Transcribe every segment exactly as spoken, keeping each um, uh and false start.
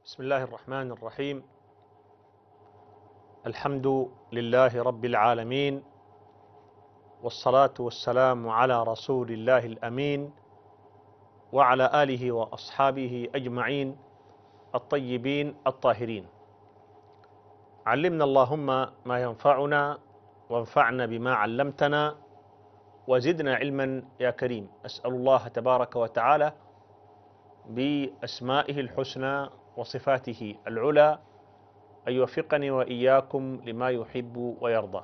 بسم الله الرحمن الرحيم. الحمد لله رب العالمين، والصلاة والسلام على رسول الله الأمين وعلى آله وأصحابه أجمعين الطيبين الطاهرين. علمنا اللهم ما ينفعنا وانفعنا بما علمتنا وزدنا علما يا كريم. أسأل الله تبارك وتعالى بأسمائه الحسنى وصفاته العلى أن يوفقني وإياكم لما يحب ويرضى.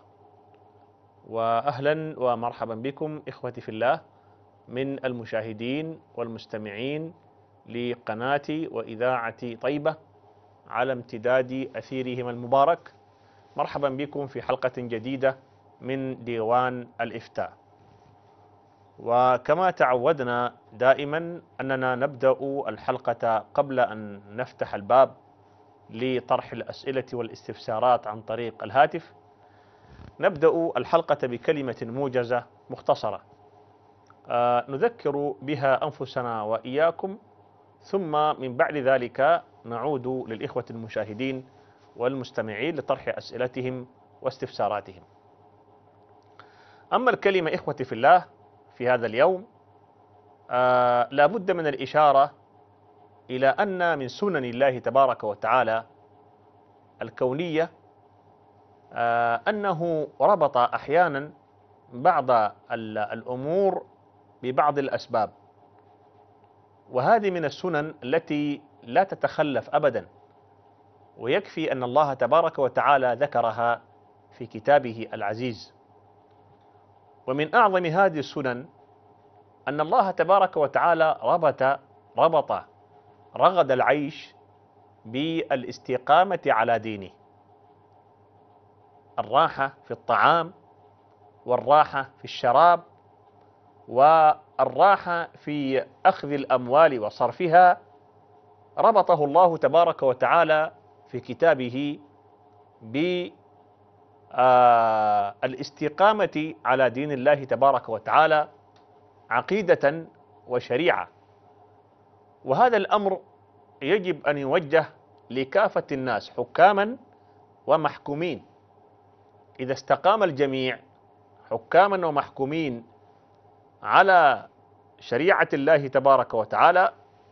وأهلا ومرحبا بكم إخوتي في الله من المشاهدين والمستمعين لقناتي وإذاعة طيبة على امتداد أثيرهم المبارك. مرحبا بكم في حلقة جديدة من ديوان الإفتاء. وكما تعودنا دائما أننا نبدأ الحلقة قبل أن نفتح الباب لطرح الأسئلة والاستفسارات عن طريق الهاتف، نبدأ الحلقة بكلمة موجزة مختصرة آه نذكر بها أنفسنا وإياكم، ثم من بعد ذلك نعود للإخوة المشاهدين والمستمعين لطرح أسئلتهم واستفساراتهم. أما الكلمة إخوتي في الله في هذا اليوم، آه لا بد من الإشارة إلى أن من سنن الله تبارك وتعالى الكونية آه أنه ربط أحيانا بعض الأمور ببعض الأسباب، وهذه من السنن التي لا تتخلف أبدا، ويكفي أن الله تبارك وتعالى ذكرها في كتابه العزيز. ومن أعظم هذه السنن أن الله تبارك وتعالى ربط ربط رغد العيش بالاستقامة على دينه، الراحة في الطعام والراحة في الشراب والراحة في أخذ الأموال وصرفها، ربطه الله تبارك وتعالى في كتابه بالاستقامة على دين الله تبارك وتعالى عقيدة وشريعة. وهذا الأمر يجب أن يوجه لكافة الناس حكاما ومحكومين. إذا استقام الجميع حكاما ومحكومين على شريعة الله تبارك وتعالى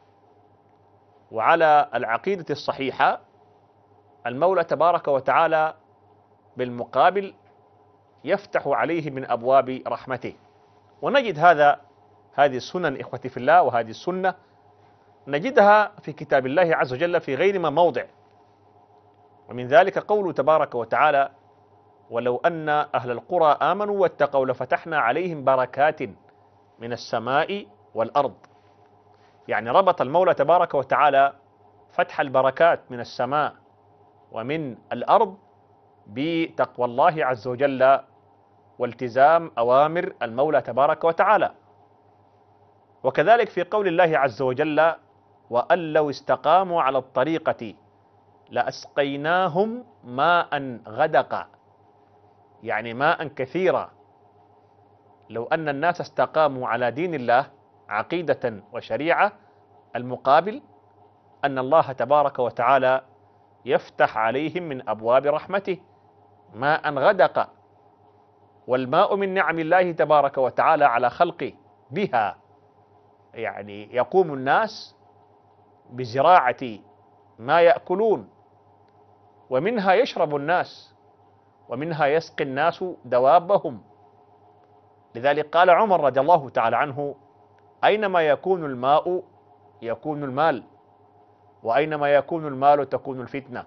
وعلى العقيدة الصحيحة، المولى تبارك وتعالى بالمقابل يفتح عليه من أبواب رحمته. ونجد هذا هذه السنن إخوتي في الله، وهذه السنة نجدها في كتاب الله عز وجل في غير ما موضع. ومن ذلك قوله تبارك وتعالى: ولو أن أهل القرى آمنوا واتقوا لفتحنا عليهم بركات من السماء والأرض. يعني ربط المولى تبارك وتعالى فتح البركات من السماء ومن الأرض بتقوى الله عز وجل والتزام أوامر المولى تبارك وتعالى. وكذلك في قول الله عز وجل: وأن لو استقاموا على الطريقة لأسقيناهم ماء غدقا، يعني ماء كثيرا. لو أن الناس استقاموا على دين الله عقيدة وشريعة، المقابل أن الله تبارك وتعالى يفتح عليهم من أبواب رحمته ماء غدقا. والماء من نعم الله تبارك وتعالى على خلقه، بها يعني يقوم الناس بزراعة ما يأكلون، ومنها يشرب الناس، ومنها يسقي الناس دوابهم. لذلك قال عمر رضي الله تعالى عنه: أينما يكون الماء يكون المال، وأينما يكون المال تكون الفتنة.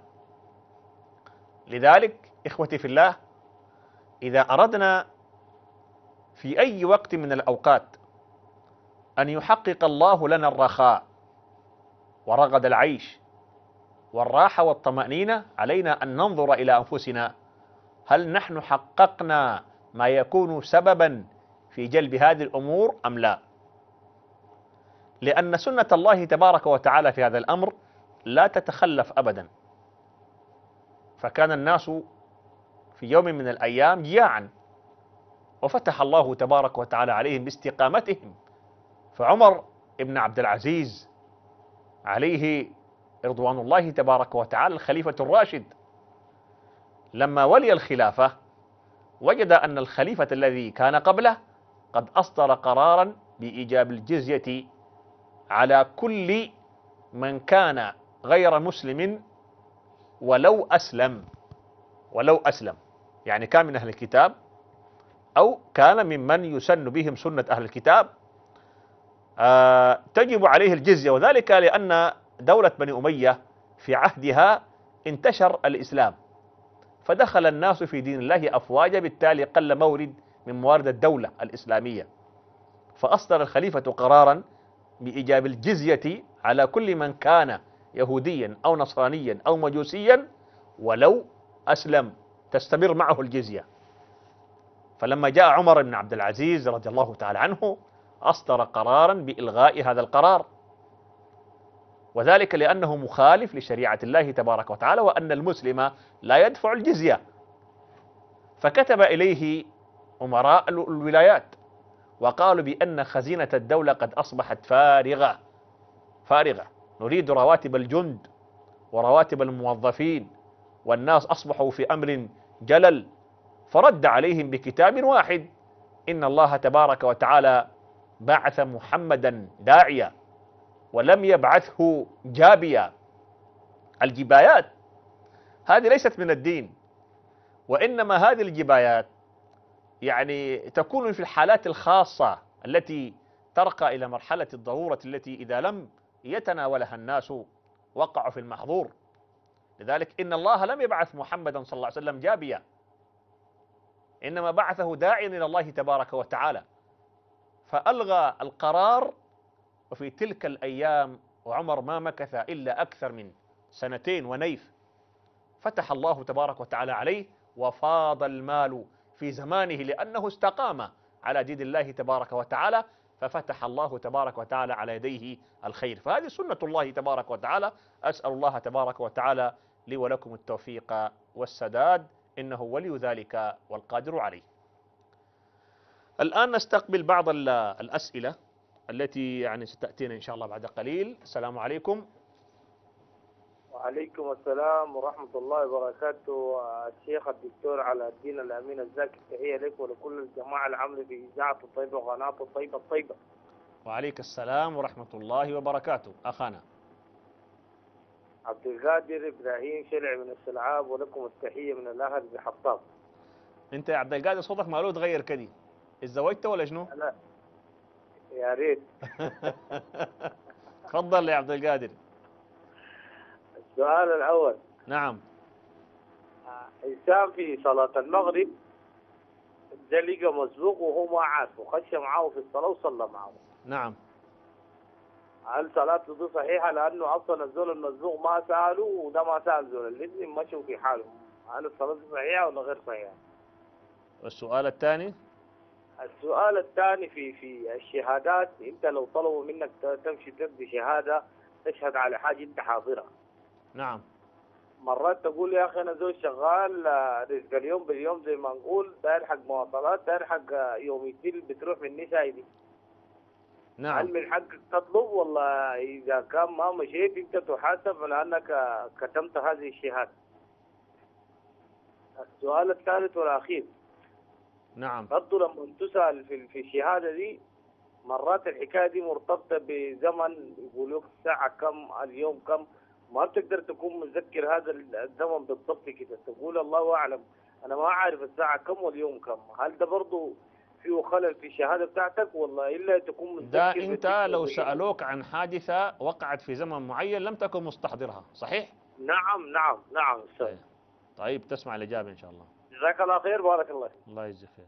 لذلك إخوتي في الله، إذا أردنا في أي وقت من الأوقات أن يحقق الله لنا الرخاء ورغد العيش والراحة والطمأنينة، علينا أن ننظر إلى أنفسنا: هل نحن حققنا ما يكون سببا في جلب هذه الأمور أم لا؟ لأن سنة الله تبارك وتعالى في هذا الأمر لا تتخلف أبدا. فكان الناس في يوم من الأيام جياعا، وفتح الله تبارك وتعالى عليهم باستقامتهم. فعمر ابن عبد العزيز عليه رضوان الله تبارك وتعالى الخليفة الراشد لما ولي الخلافة وجد أن الخليفة الذي كان قبله قد أصدر قرارا بإيجاب الجزية على كل من كان غير مسلم ولو أسلم ولو أسلم يعني كان من أهل الكتاب أو كان ممن يسن بهم سنة أهل الكتاب آه تجب عليه الجزية، وذلك لأن دولة بني أمية في عهدها انتشر الإسلام فدخل الناس في دين الله أفواجا، بالتالي قل مورد من موارد الدولة الإسلامية، فأصدر الخليفة قرارا بإيجاب الجزية على كل من كان يهوديا أو نصرانيا أو مجوسيا ولو أسلم تستمر معه الجزية. فلما جاء عمر بن عبد العزيز رضي الله تعالى عنه أصدر قرارا بإلغاء هذا القرار، وذلك لأنه مخالف لشريعة الله تبارك وتعالى وأن المسلم لا يدفع الجزية. فكتب إليه أمراء الولايات وقالوا بأن خزينة الدولة قد أصبحت فارغة فارغة نريد رواتب الجند ورواتب الموظفين والناس أصبحوا في أمر جلل. فرد عليهم بكتاب واحد: إن الله تبارك وتعالى بعث محمدا داعيا ولم يبعثه جابيا. الجبايات هذه ليست من الدين، وإنما هذه الجبايات يعني تكون في الحالات الخاصة التي ترقى إلى مرحلة الضرورة التي إذا لم يتناولها الناس وقعوا في المحظور. لذلك إن الله لم يبعث محمدا صلى الله عليه وسلم جابيا، إنما بعثه داعيا إلى الله تبارك وتعالى، فألغى القرار. وفي تلك الأيام وعمر ما مكث إلا أكثر من سنتين ونيف فتح الله تبارك وتعالى عليه وفاض المال في زمانه لأنه استقام على دين الله تبارك وتعالى، ففتح الله تبارك وتعالى على يديه الخير. فهذه سنة الله تبارك وتعالى. أسأل الله تبارك وتعالى لي ولكم التوفيق والسداد، إنه ولي ذلك والقادر عليه. الآن نستقبل بعض الأسئلة التي يعني ستأتينا إن شاء الله بعد قليل. السلام عليكم. وعليكم السلام ورحمة الله وبركاته. الشيخ الدكتور علاء الدين الأمين الزاكي، تحية لك ولكل الجماعة العاملة في إذاعة الطيبة وقناة الطيبة الطيبة. وعليك السلام ورحمة الله وبركاته. أخانا عبد القادر إبراهيم شلع من السلعاب، ولكم التحية من الأهل بحطاب. أنت يا عبد القادر صوتك مالو تغير كدي، اتزوجت ولا شنو؟ لا يا ريت. تفضل يا عبد القادر. السؤال الأول: نعم. إنسان في صلاة المغرب ده لقى مسبوق وهو ما عارف وخش معاه في الصلاة وصلى معاه، نعم، هل صلاته دي صحيحة؟ لأنه أصلا الزول المسبوق ما سأله وده ما سأل زول، الاثنين مشوا في حالهم، هل الصلاة دي صحيحة ولا غير صحيحة؟ والسؤال الثاني؟ السؤال الثاني في في الشهادات، أنت لو طلبوا منك تمشي تدي شهادة تشهد على حاجة أنت حاضرها. نعم. مرات تقول يا أخي أنا زول شغال رزق اليوم باليوم زي ما نقول، داير حق مواصلات، داير حق يوم يديل بتروح مني سايدي. نعم. هل من حقك تطلب، ولا إذا كان ما مشيت أنت تحاسب لأنك كتمت هذه الشهادة؟ السؤال الثالث والأخير: نعم. برضه لما تسأل في في الشهادة دي مرات الحكاية دي مرتبطة بزمن، يقولوك الساعة كم، اليوم كم، ما بتقدر تكون متذكر هذا الزمن بالضبط كده، تقول الله أعلم أنا ما عارف الساعة كم واليوم كم. هل ده برضه فيه خلل في الشهادة بتاعتك، ولا إلا تكون متذكر؟ ده أنت لو سألوك عن حادثة وقعت في زمن معين لم تكن مستحضرها، صحيح؟ نعم نعم نعم أستاذ. طيب. طيب تسمع الإجابة إن شاء الله. جزاك الله خير، بارك الله. الله يجزيك خير.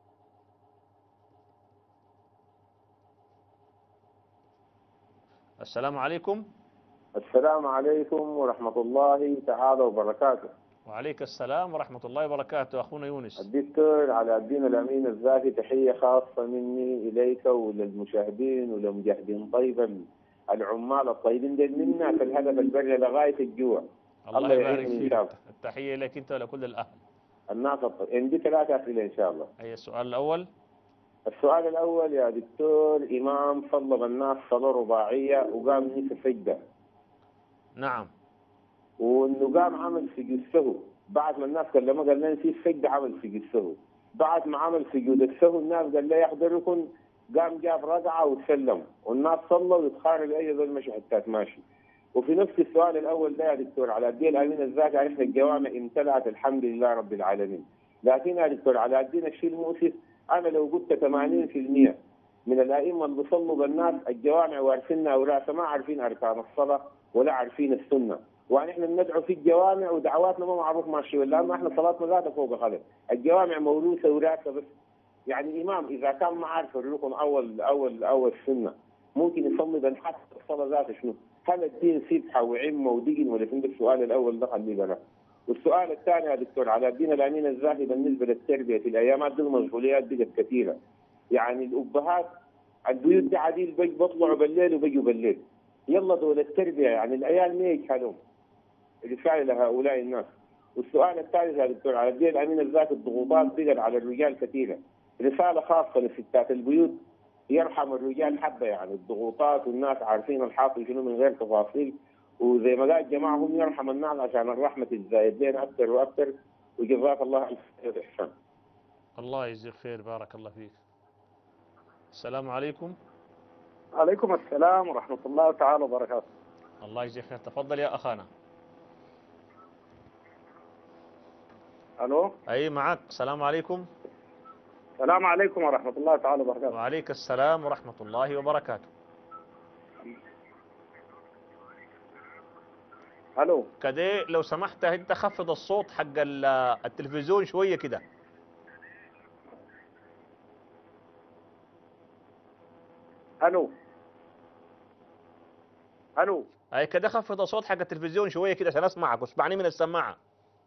السلام عليكم. السلام عليكم ورحمة الله تعالى وبركاته. وعليك السلام ورحمة الله وبركاته. أخونا يونس. الدكتور علاء الدين الأمين الزاكي، تحية خاصة مني إليك وللمشاهدين ولمجاهدين طيبة العمال الطيبين دين منا في الهدف البري لغاية الجوع. الله يبارك فيك. التحية لك أنت ولكل الأهل. الناس الطيب. عندي ثلاثة أسئلة إن شاء الله. أي السؤال الأول؟ السؤال الأول يا دكتور: إمام صلى الناس صلاة رباعية وقام نصف سجدة، نعم. وانه قام عمل في جثه بعد ما الناس كلمه قال لنا في سجد عمل في جثه، بعد ما عمل سجود السهو الناس قال لا يحضركم، قام جاب رقعه وسلم والناس صلوا ويتخارج اي ذول مشي حتى ماشي. وفي نفس السؤال الاول ده يا دكتور علاء الدين الامين الذاكر، عرفنا الجوامع امتلأت الحمد لله رب العالمين، لكن يا دكتور علاء الدين الشيء المؤسف انا لو قلت ثمانين بالمئة من الائمه اللي بيصلوا بالناس الجوامع وارثينها اوراثها ما عارفين اركان الصلاه ولا عارفين السنه، ونحن بندعو في الجوامع ودعواتنا ما معروف ماشي ولا، اما احنا صلاتنا ذاتها فوق خلق، الجوامع موروثه اوراثها بس. يعني امام اذا كان ما عارف الركن اول اول اول السنه ممكن يصلي بالحث الصلاه ذاتها شنو؟ هل الدين سبحه وعمه ودين ولا فين؟ السؤال الاول ده خليه بلا. والسؤال الثاني يا دكتور على الدين الامين الزاهي بالنسبه للتربيه في الايامات دي المشغوليات بقت كثيره. يعني الابهات البيوت دي عديل بيجوا بيطلعوا بالليل وبيجوا بالليل. يلا دول التربيه يعني العيال ما يجهلون. رساله لهؤلاء الناس. والسؤال الثالث يا دكتور على الدين الامين الزاهي الضغوطات بقت على الرجال كثيره. رساله خاصه لستات البيوت يرحم الرجال حبه، يعني الضغوطات والناس عارفين الحاصل شنو من غير تفاصيل، وزي ما قال الجماعه هم يرحم الناس عشان الرحمه تتزايد لين اكثر واكثر. وجزاك الله الف خير احسان. الله يجزيك خير، بارك الله فيك. السلام عليكم. عليكم السلام ورحمه الله تعالى وبركاته. الله يجزيك خير، تفضل يا اخانا. الو. اي معك. السلام عليكم. السلام عليكم ورحمه الله تعالى وبركاته. وعليك السلام ورحمه الله وبركاته. الو. كده لو سمحت انت خفض الصوت حق التلفزيون شويه كده. الو. الو. اي كده خفض الصوت حق التلفزيون شويه كده عشان اسمعك واسمعني من السماعه.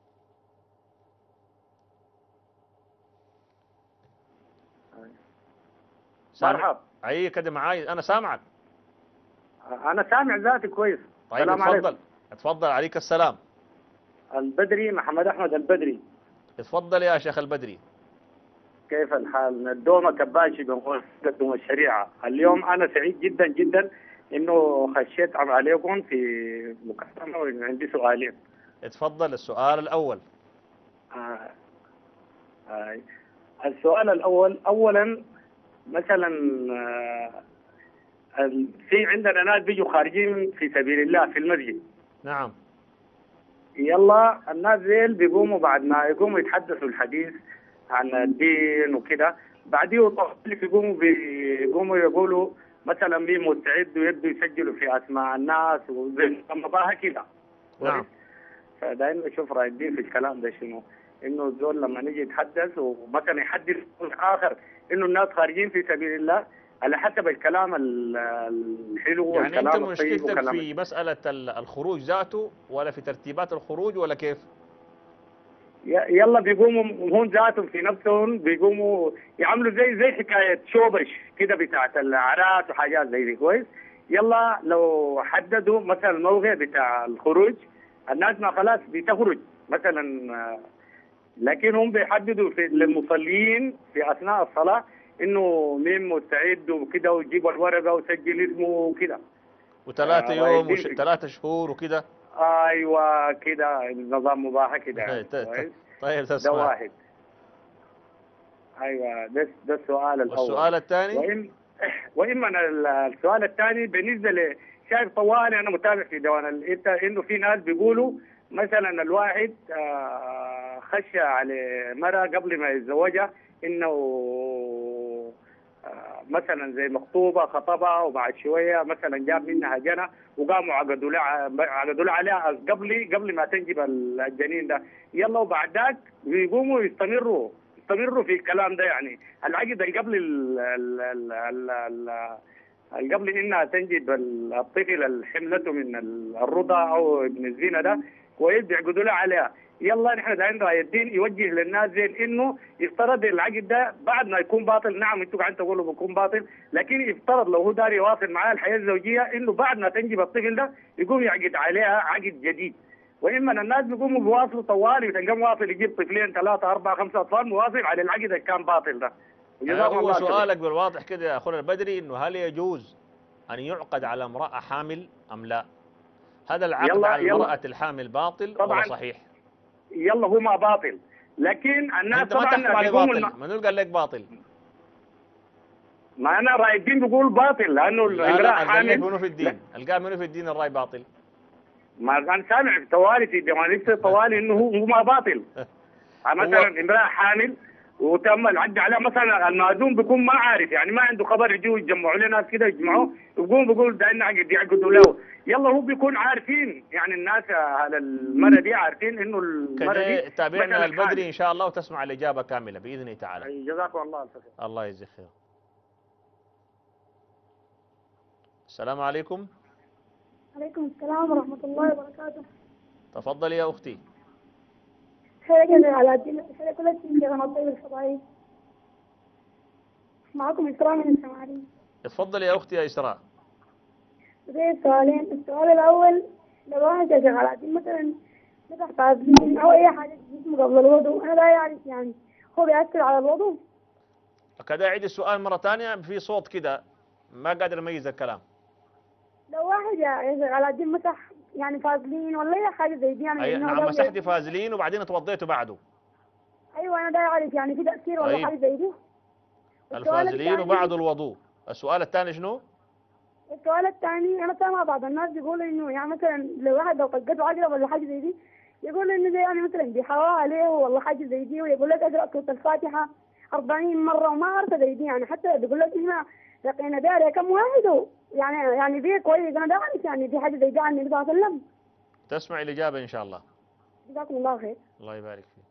مرحبا. اي كده معاي انا سامعك. انا سامع ذاتي كويس. طيب السلام اتفضل عليكم. اتفضل عليك السلام. البدري محمد احمد البدري. اتفضل يا شيخ البدري. كيف الحال؟ ندومة كباشي بنقول تقدم الشريعة. اليوم أنا سعيد جدا جدا إنه خشيت عليكم في مكالمة وعندي سؤالين. اتفضل السؤال الأول. آه. آه. السؤال الأول، أولا مثلا آه في عندنا ناس بيجوا خارجين في سبيل الله في المسجد. نعم. يلا الناس ذيل بيقوموا بعد ما يقوموا يتحدثوا الحديث عن الدين وكده، بعديه بيقوموا بيقوموا يقولوا مثلا مين مستعد ويبدوا يسجلوا في اسماء الناس وزي ما كده. نعم. فدايما اشوف راي الدين في الكلام ده شنو؟ انه الزول لما نيجي يتحدث ومثلا يحدث اخر انه الناس خارجين في سبيل الله على حسب الكلام الحلو يعني والكلام انت الطيب. مشكلتك في مسألة الخروج ذاته ولا في ترتيبات الخروج ولا كيف؟ يلا بيقوموا هم ذاتهم في نفسهم بيقوموا يعملوا زي زي حكايه شوبش كده بتاعت الاعراس وحاجات زي دي كويس. يلا لو حددوا مثلا الموقع بتاع الخروج الناس ما خلاص بتخرج مثلا، لكن هم بيحددوا في للمصلين في اثناء الصلاه انه مين مستعد وكده ويجيبوا الورقه وسجل اسمه وكده. وثلاثة آه يوم وثلاثة شهور وكده. ايوه كده نظام مباح كده يعني. طيب طيب ده واحد. ايوه ده ده السؤال الاول. والسؤال الثاني؟ وإن واما السؤال الثاني بالنسبه ل شايف طوالي انا متابع في ديوان انت انه في ناس بيقولوا مثلا الواحد آه خشى على مرأة قبل ما يتزوجها انه آه مثلا زي مخطوبه خطبها وبعد شويه مثلا جاب منها جنى وقاموا عقدوا لها عقدوا لها عليها قبل قبل ما تنجب الجنين ده. يلا وبعد ذاك بيقوموا يستمروا يستمروا في الكلام ده. يعني العقد اللي قبل ال ال ال ال ال قبل انها تنجب الطفل اللي حملته من الرضع او ابن الزنا ده كويس بيعقدوا لها عليها. يلا نحن دايرين راي الدين يوجه للناس زي انه يفترض العقد ده بعد ما يكون باطل. نعم انتوا قاعدين تقولوا بيكون باطل، لكن يفترض لو هو داري يواصل معاه الحياه الزوجيه انه بعد ما تنجب الطفل ده يقوم يعقد عليها عقد جديد. واما الناس بيقوموا بيواصلوا طوالي وتلقاه مواصل يجيب طفلين ثلاثه اربعه خمسه اطفال مواصل على العقد اللي كان باطل ده. يعني هو سؤالك بالواضح كده يا اخونا البدري انه هل يجوز ان يعقد على امراه حامل ام لا؟ هذا العقد يلا على يلا. المرأة الحامل باطل طبعاً. ولا صحيح؟ يلا هو ما باطل، لكن الناس أنت ما طبعا تحكم عليه بيقوموا باطل، الم- منو قال لك باطل؟ ما انا راي الدين بيقول باطل لانه لا الامراه لا، قال لك حامل. منو في لا، الدين؟ قال منو في الدين الرأي باطل؟ ما انا سامع في طوالي في ديوانية طوالي انه هو هو ما باطل. مثلا امراه حامل وتم العد عليها، مثلا المأذون بيكون ما عارف، يعني ما عنده خبر، يجوا يجمعوا له ناس كده يجمعوه، يقوم بيقول ده نعقد يعقدوا له، يلا هو بيكون عارفين، يعني الناس على المرة دي عارفين انه المرة كده دي تابعنا مثلا البدري حامل. إن شاء الله وتسمع الإجابة كاملة بإذن الله تعالى. أي جزاكم الله الف خير. الله يجزيك خير. السلام عليكم. عليكم السلام ورحمة الله وبركاته. تفضلي يا أختي. خيرك يا على الدين، خيرك كل شيء يا الطيب الفضائي. معكم إكرام من السماعين. تفضلي يا أختي يا إسراء. لدي سؤالين، السؤال الأول لو واحد يا شيخ على الدين مثلا مسح فازلين أو أي حاجة في جسمه قبل الوضوء، أنا لا يعرف يعني هو بيأثر على الوضوء؟ كده أعيد السؤال مرة ثانية، في صوت كده ما قادر أميز الكلام. لو واحد يا شيخ على الدين مسح يعني فازلين ولا أي حاجة زي دي يعني أي إنه نعم، قبل- مسحتي فازلين وبعدين توضيتوا بعده. أيوة أنا لا يعرف يعني في تأثير ولا طيب. حاجة زي دي. السؤال الفازلين الثاني- وبعد الوضوء. السؤال الثاني شنو؟ السؤال الثاني انا سامع بعض الناس بيقولوا انه يعني مثلا لو واحد لو طقته عقرب ولا حاجه زي دي، يقول انه زي يعني مثلا بيحاول عليه ولا حاجه زي دي، ويقول لك اقرا سوره الفاتحه أربعين مره وما عارفه زي دي، يعني حتى بيقول لك احنا لقينا داري كم واحد و- يعني يعني دي كويس، انا ده عارف يعني في حاجه زي دي عن النبي صلى الله عليه وسلم. تسمع الإجابة إن شاء الله. جزاكم الله خير. الله يبارك فيك.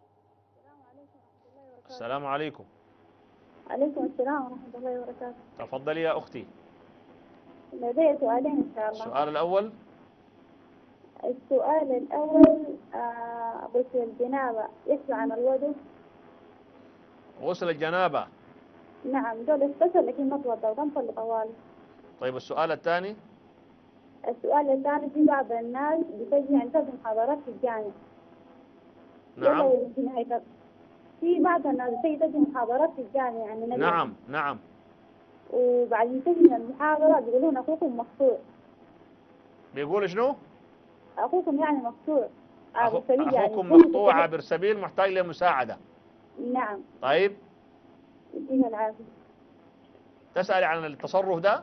السلام عليكم. عليكم السلام ورحمه الله وبركاته. تفضلي يا أختي. لدي سؤالين ان شاء الله. السؤال الأول. السؤال الاول آه غسل الجنابه يسمع عن الوضوء؟ غسل الجنابة. نعم دول اغتسل لكن ما توضا وكم صلي طوالي. طيب السؤال الثاني. السؤال الثاني في بعض الناس بتجي عندها محاضرات في الجامعة. نعم. يلا يمكن هيك في بعض الناس بتجي تجي محاضرات في الجامعة يعني نجم. نعم نعم. وبعدين تجي من المحاضرة بيقولون أخوكم مقطوع. بيقول شنو؟ أخوكم يعني مقطوع. عابر أخو- سبيل يعني أخوكم كل مقطوع شيء. عابر سبيل محتاج لمساعدة. نعم. طيب يديها العافية. تسألي عن التصرف ده؟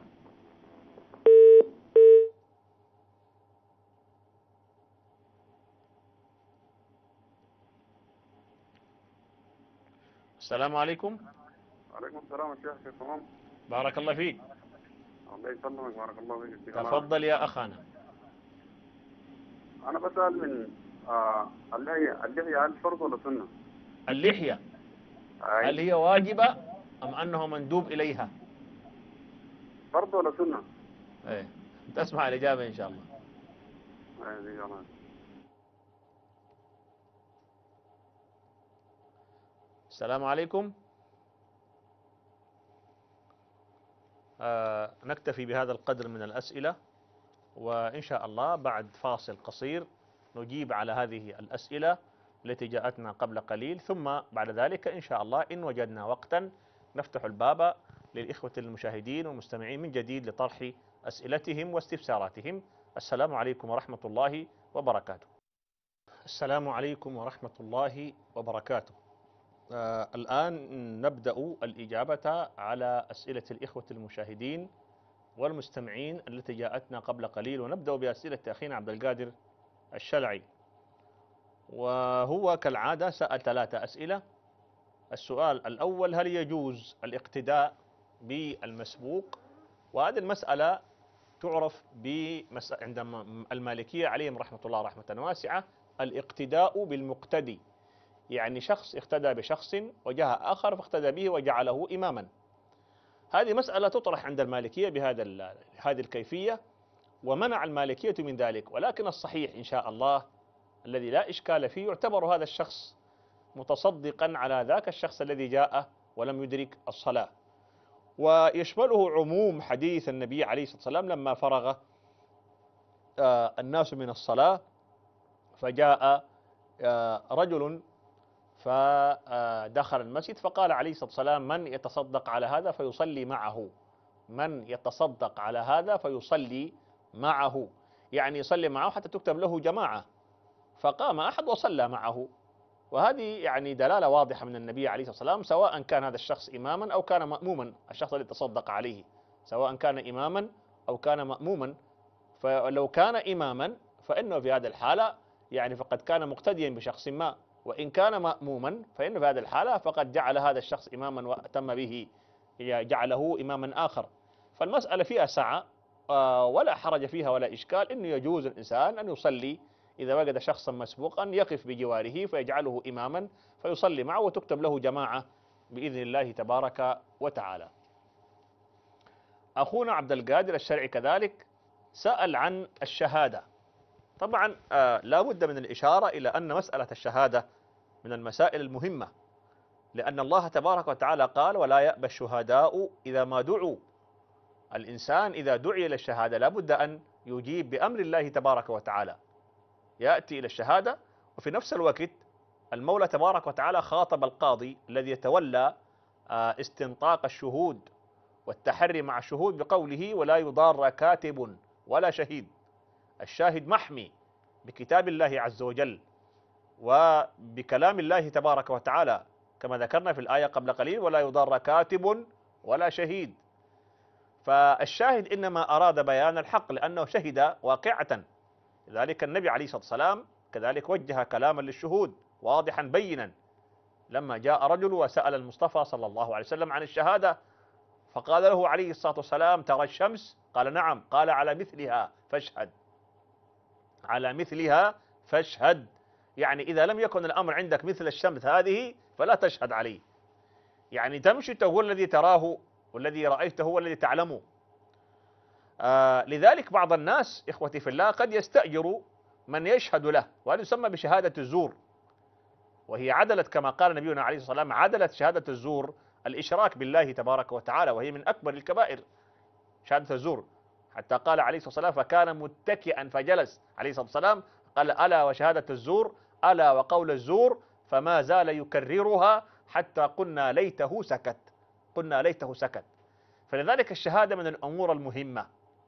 السلام عليكم. وعليكم السلام يا شيخ، كيف تمام؟ بارك الله فيك. الله يسلمك، بارك الله فيك. تفضل يا أخانا. أنا بسأل من آه اللحية، اللحية هل فرض ولا سنة؟ اللحية أي. هل هي واجبة أم أنه مندوب إليها؟ فرض ولا سنة؟ إيه. تسمع الإجابة إن شاء الله. أي دي جمال. السلام عليكم. آه نكتفي بهذا القدر من الأسئلة، وإن شاء الله بعد فاصل قصير نجيب على هذه الأسئلة التي جاءتنا قبل قليل، ثم بعد ذلك إن شاء الله إن وجدنا وقتا نفتح الباب للإخوة المشاهدين والمستمعين من جديد لطرح أسئلتهم واستفساراتهم. السلام عليكم ورحمة الله وبركاته. السلام عليكم ورحمة الله وبركاته. آه الآن نبدأ الإجابة على أسئلة الإخوة المشاهدين والمستمعين التي جاءتنا قبل قليل، ونبدأ بأسئلة أخينا عبد القادر الشلعي، وهو كالعادة سأل ثلاثة أسئلة. السؤال الأول: هل يجوز الاقتداء بالمسبوق؟ وهذه المسألة تعرف بمس... عند المالكية عليهم رحمة الله رحمة واسعة الاقتداء بالمقتدي، يعني شخص اقتدى بشخص وجاء آخر فاقتدى به وجعله إماما. هذه مسألة تطرح عند المالكية بهذا هذه الكيفية، ومنع المالكية من ذلك، ولكن الصحيح إن شاء الله الذي لا إشكال فيه يعتبر هذا الشخص متصدقا على ذاك الشخص الذي جاء ولم يدرك الصلاة، ويشمله عموم حديث النبي عليه الصلاة والسلام لما فرغ الناس من الصلاة فجاء رجل فدخل المسجد فقال عليه الصلاة والسلام: من يتصدق على هذا فيصلي معه، من يتصدق على هذا فيصلي معه. يعني يصلي معه حتى تكتب له جماعة، فقام أحد وصلى معه. وهذه يعني دلالة واضحة من النبي عليه الصلاة والسلام، سواء كان هذا الشخص إماما أو كان مأموما، الشخص الذي تصدق عليه سواء كان إماما أو كان مأموما. فلو كان إماما فإنه في هذه الحالة يعني فقد كان مقتديا بشخص ما، وإن كان مأموما فإنه في هذه الحالة فقد جعل هذا الشخص إماما وأتم به، جعله إماما آخر. فالمسألة فيها سعة ولا حرج فيها ولا إشكال، إنه يجوز الإنسان أن يصلي إذا وجد شخصا مسبوقا يقف بجواره فيجعله إماما فيصلي معه وتكتب له جماعة بإذن الله تبارك وتعالى. أخونا عبد القادر الشرعي كذلك سأل عن الشهادة. طبعا آه لا بد من الإشارة إلى أن مسألة الشهادة من المسائل المهمة، لأن الله تبارك وتعالى قال: ولا يأبى الشهداء إذا ما دعوا. الإنسان إذا دعي إلى الشهادة لا بد أن يجيب بأمر الله تبارك وتعالى، يأتي إلى الشهادة. وفي نفس الوقت المولى تبارك وتعالى خاطب القاضي الذي يتولى آه استنطاق الشهود والتحري مع الشهود بقوله: ولا يضار كاتب ولا شهيد. الشاهد محمي بكتاب الله عز وجل وبكلام الله تبارك وتعالى، كما ذكرنا في الآية قبل قليل: ولا يضار كاتب ولا شهيد. فالشاهد إنما أراد بيان الحق لأنه شهد واقعة. لذلك النبي عليه الصلاة والسلام كذلك وجه كلاما للشهود واضحا بينا، لما جاء رجل وسأل المصطفى صلى الله عليه وسلم عن الشهادة فقال له عليه الصلاة والسلام: ترى الشمس؟ قال: نعم. قال: على مثلها فاشهد. على مثلها فاشهد، يعني إذا لم يكن الأمر عندك مثل الشمس هذه فلا تشهد عليه، يعني تمشي تقول الذي تراه والذي رأيته هو الذي تعلمه. آه لذلك بعض الناس إخوتي في الله قد يستأجر من يشهد له، وهذا يسمى بشهادة الزور، وهي عدلت كما قال نبينا عليه الصلاة والسلام: عدلت شهادة الزور الإشراك بالله تبارك وتعالى، وهي من أكبر الكبائر شهادة الزور. حتى قال عليه الصلاة والسلام: فكان متكئا فجلس عليه الصلاة والسلام، قال: ألا وشهادة الزور، ألا وقول الزور، فما زال يكررها حتى قلنا ليته سكت، قلنا ليته سكت. فلذلك الشهادة من الأمور المهمة،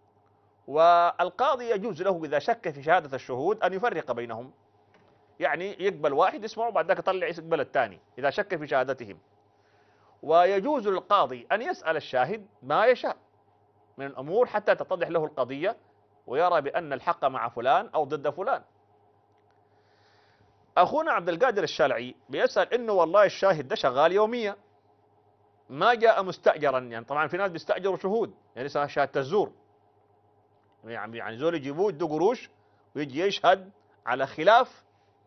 والقاضي يجوز له إذا شك في شهادة الشهود أن يفرق بينهم، يعني يقبل واحد يسمعه بعد ذلك يطلع يقبل الثاني إذا شك في شهادتهم. ويجوز للقاضي أن يسأل الشاهد ما يشاء من الأمور حتى تتضح له القضية ويرى بأن الحق مع فلان أو ضد فلان. أخونا عبد القادر الشالعي بيسأل إنه والله الشاهد ده شغال يوميا ما جاء مستأجرا، يعني طبعا في ناس بيستأجروا شهود يعني اسمها شهادة الزور، يعني زول يجيبوه يدوا قروش ويجي يشهد على خلاف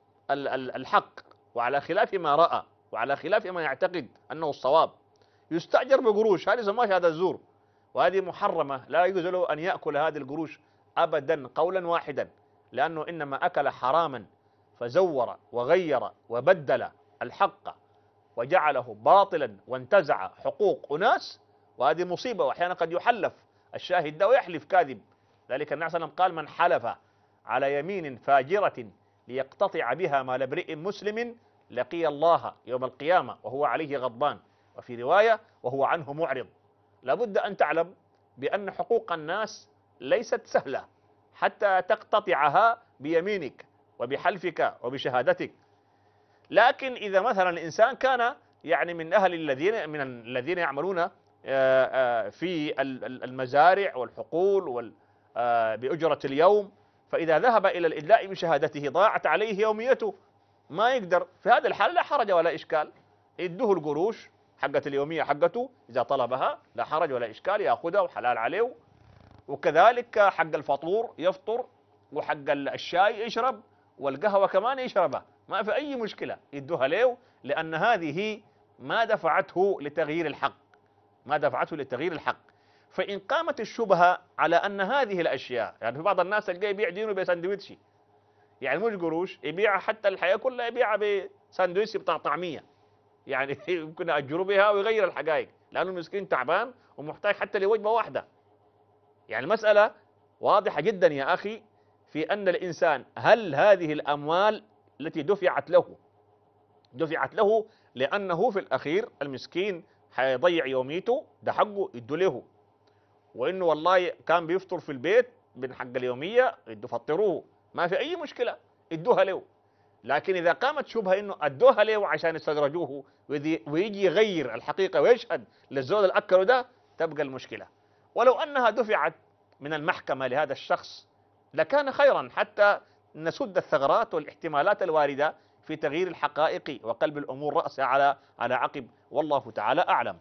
الحق وعلى خلاف ما رأى وعلى خلاف ما يعتقد أنه الصواب، يستأجر بقروش، هذه يسمى شهادة الزور، وهذه محرمة، لا يجوز له أن يأكل هذه القروش أبدا قولا واحدا، لأنه إنما أكل حراما فزور وغير وبدل الحق وجعله باطلا وانتزع حقوق أناس، وهذه مصيبة. وأحيانا قد يحلف الشاهد ده ويحلف كاذب، ذلك النبي صلى الله عليه وسلم قال: من حلف على يمين فاجرة ليقتطع بها مال امرئ مسلم لقي الله يوم القيامة وهو عليه غضبان، وفي رواية وهو عنه معرض. لابد أن تعلم بأن حقوق الناس ليست سهلة حتى تقتطعها بيمينك وبحلفك وبشهادتك. لكن إذا مثلا الإنسان كان يعني من أهل الذين من الذين يعملون في المزارع والحقول بأجرة اليوم، فإذا ذهب إلى الإدلاء بشهادته ضاعت عليه يوميته ما يقدر، في هذا الحال لا حرج ولا إشكال، يدوه القروش حقة اليومية حقته إذا طلبها لا حرج ولا إشكال، يأخذها وحلال عليه. وكذلك حق الفطور يفطر وحق الشاي يشرب والقهوة كمان يشربها، ما في أي مشكلة، يدوها له، لأن هذه ما دفعته لتغيير الحق، ما دفعته لتغيير الحق. فإن قامت الشبهة على أن هذه الأشياء، يعني في بعض الناس تلقاه يبيع دينه بساندويتش، يعني مش قروش، يبيع حتى الحياة كلها يبيعها بساندويتش بتاع طعمية، يعني يمكن أجره بها ويغير الحقائق، لأنه المسكين تعبان ومحتاج حتى لوجبة واحدة. يعني المسألة واضحة جدا يا أخي في أن الإنسان، هل هذه الأموال التي دفعت له دفعت له لأنه في الأخير المسكين حيضيع يوميته، ده حقه يدوا له، وإنه والله كان بيفطر في البيت من حق اليومية يدوا فطروه، ما في أي مشكلة ادوها له. لكن إذا قامت شبهة إنه ادوها له عشان يستدرجوه ويجي يغير الحقيقة ويشهد للزول اللي أكله ده، تبقى المشكلة. ولو أنها دفعت من المحكمة لهذا الشخص لكان خيرا، حتى نسد الثغرات والاحتمالات الواردة في تغيير الحقائق وقلب الأمور رأسها على على عقب، والله تعالى أعلم.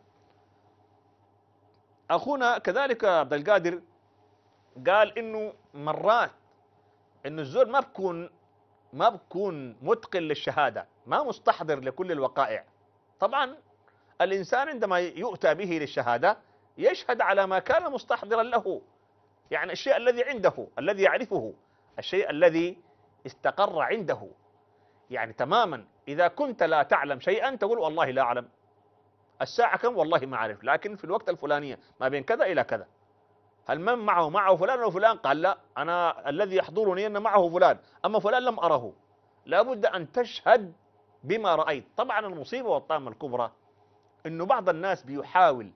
أخونا كذلك عبد القادر قال إنه مرات إنه الزول ما بكون ما بكون متقن للشهادة، ما مستحضر لكل الوقائع. طبعا الإنسان عندما يؤتى به للشهادة يشهد على ما كان مستحضرا له، يعني الشيء الذي عنده الذي يعرفه، الشيء الذي استقر عنده. يعني تماما إذا كنت لا تعلم شيئا تقول والله لا أعلم، الساعة كم والله ما أعرف، لكن في الوقت الفلانية ما بين كذا إلى كذا. هل من معه معه فلان وفلان؟ قال لا، أنا الذي يحضرني أن معه فلان، أما فلان لم أره. لابد أن تشهد بما رأيت. طبعا المصيبة والطامة الكبرى أنه بعض الناس بيحاول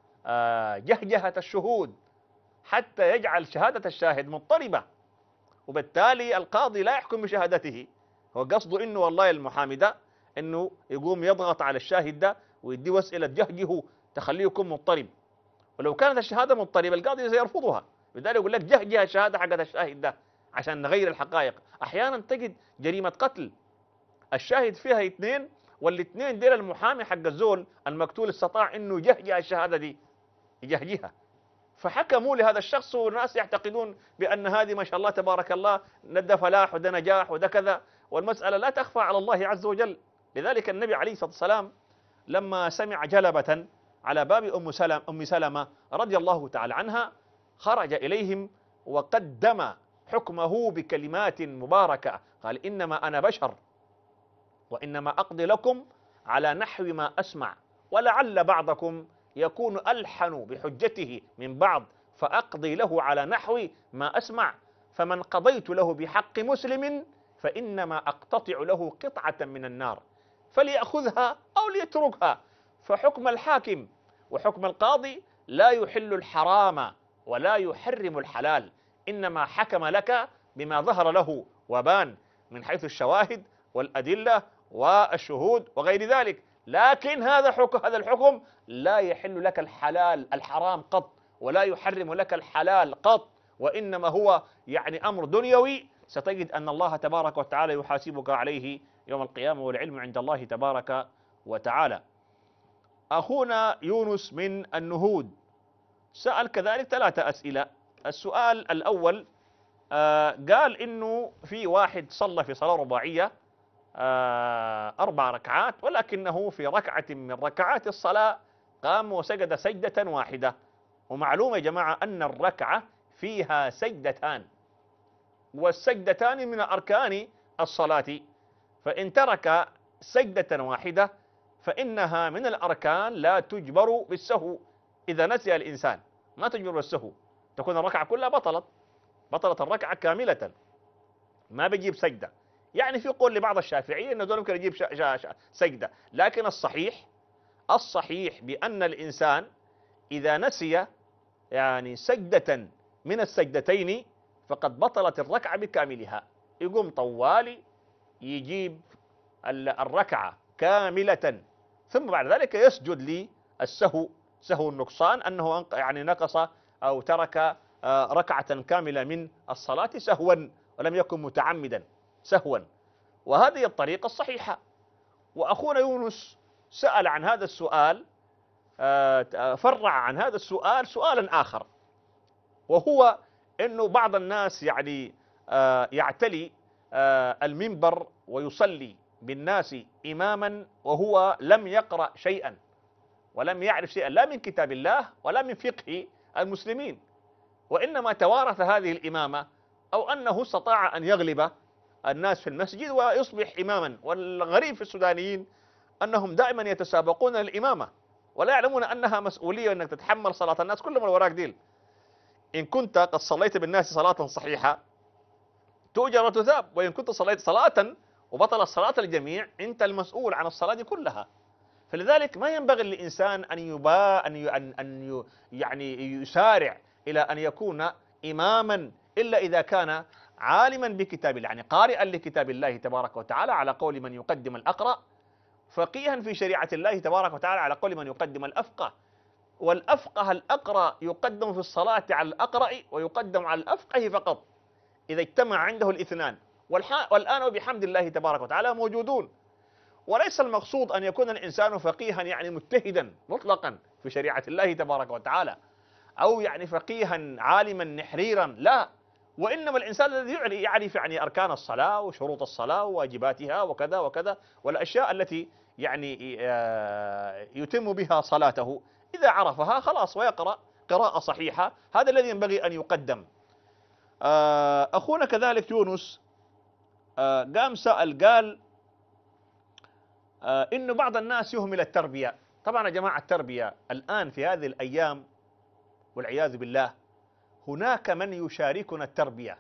جهجهة الشهود حتى يجعل شهادة الشاهد مضطربة، وبالتالي القاضي لا يحكم بشهادته. هو قصده انه والله المحامي ده انه يقوم يضغط على الشاهد ده ويديه اسئله جهجه تخليه يكون مضطرب، ولو كانت الشهاده مضطربه القاضي سيرفضها، لذلك يقول لك جهجه الشهاده حقت الشاهد ده عشان نغير الحقائق. احيانا تجد جريمه قتل الشاهد فيها اثنين، والاثنين ديل المحامي حق الزول المقتول استطاع انه يجهجه الشهاده دي، يجهجها، فحكموا لهذا الشخص، والناس يعتقدون بأن هذه ما شاء الله تبارك الله ده فلاح وده نجاح وده كذا، والمسألة لا تخفى على الله عز وجل. لذلك النبي عليه الصلاة والسلام لما سمع جلبة على باب أم سلمة, أم سلمة رضي الله تعالى عنها خرج إليهم وقدم حكمه بكلمات مباركة، قال إنما أنا بشر وإنما أقضي لكم على نحو ما أسمع، ولعل بعضكم يكون ألحن بحجته من بعض، فأقضي له على نحو ما أسمع، فمن قضيت له بحق مسلم فإنما أقتطع له قطعة من النار، فليأخذها أو ليتركها. فحكم الحاكم وحكم القاضي لا يحل الحرام ولا يحرم الحلال، إنما حكم لك بما ظهر له وبان من حيث الشواهد والأدلة والشهود وغير ذلك. لكن هذا حكم هذا الحكم لا يحل لك الحلال الحرام قط، ولا يحرم لك الحلال قط، وإنما هو يعني أمر دنيوي ستجد أن الله تبارك وتعالى يحاسبك عليه يوم القيامة، والعلم عند الله تبارك وتعالى. أخونا يونس من النهود سأل كذلك ثلاثة أسئلة. السؤال الأول آه قال إنه في واحد صلى في صلاة رباعية آه أربع ركعات، ولكنه في ركعة من ركعات الصلاة قام وسجد سجدة واحدة. ومعلوم يا جماعة أن الركعة فيها سجدتان، والسجدتان من أركان الصلاة، فإن ترك سجدة واحدة فإنها من الأركان لا تجبر بالسهو. إذا نسي الإنسان ما تجبر بالسهو، تكون الركعة كلها بطلت بطلت الركعة كاملة، ما بيجيب سجدة. يعني في قول لبعض الشافعية أنه دول ممكن يجيب شا شا سجدة، لكن الصحيح الصحيح بأن الإنسان إذا نسي يعني سجدة من السجدتين فقد بطلت الركعة بكاملها، يقوم طوالي يجيب الركعة كاملة، ثم بعد ذلك يسجد لي السهو سهو النقصان، أنه يعني نقص أو ترك ركعة كاملة من الصلاة سهوا ولم يكن متعمدا سهوا، وهذه الطريقة الصحيحة. وأخونا يونس سأل عن هذا السؤال، فرع عن هذا السؤال سؤالا آخر، وهو أنه بعض الناس يعني يعتلي المنبر ويصلي بالناس إماما وهو لم يقرأ شيئا ولم يعرف شيئا لا من كتاب الله ولا من فقه المسلمين، وإنما توارث هذه الإمامة أو أنه استطاع أن يغلب الناس في المسجد ويصبح إماما. والغريب في السودانيين أنهم دائما يتسابقون الإمامة ولا يعلمون أنها مسؤولية، أنك تتحمل صلاة الناس كلهم وراك ديل. إن كنت قد صليت بالناس صلاة صحيحة تؤجر وتثاب، وإن كنت صليت صلاة وبطل الصلاة الجميع أنت المسؤول عن الصلاة كلها. فلذلك ما ينبغي للإنسان أن يبا أن أن يعني يسارع إلى أن يكون إماما إلا إذا كان عالما بكتاب الله، يعني قارئا لكتاب الله تبارك وتعالى على قول من يقدم الأقرأ، فقيها في شريعة الله تبارك وتعالى على قول من يقدم الأفقه. والأفقه الأقرأ يقدم في الصلاة على الأقرأ ويقدم على الأفقه فقط إذا اجتمع عنده الاثنان، والآن وبحمد الله تبارك وتعالى موجودون. وليس المقصود أن يكون الإنسان فقيها يعني مجتهدا مطلقا في شريعة الله تبارك وتعالى، أو يعني فقيها عالما نحريرا، لا، وإنما الإنسان الذي يعرف يعني أركان الصلاة وشروط الصلاة وواجباتها وكذا وكذا والأشياء التي يعني يتم بها صلاته، إذا عرفها خلاص ويقرأ قراءة صحيحة، هذا الذي ينبغي أن يقدم. أخونا كذلك يونس قام سأل قال إنه بعض الناس يهمل التربية. طبعا يا جماعة التربية الآن في هذه الأيام والعياذ بالله هناك من يشاركنا التربية.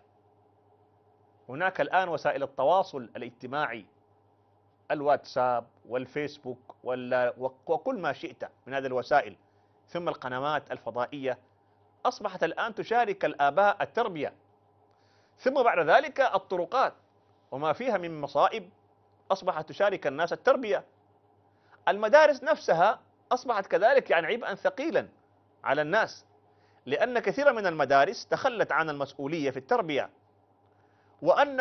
هناك الآن وسائل التواصل الاجتماعي، الواتساب والفيسبوك وكل ما شئت من هذه الوسائل، ثم القنوات الفضائية أصبحت الآن تشارك الآباء التربية، ثم بعد ذلك الطرقات وما فيها من مصائب أصبحت تشارك الناس التربية. المدارس نفسها أصبحت كذلك يعني عبئا ثقيلا على الناس، لأن كثيرا من المدارس تخلت عن المسؤولية في التربية، وأن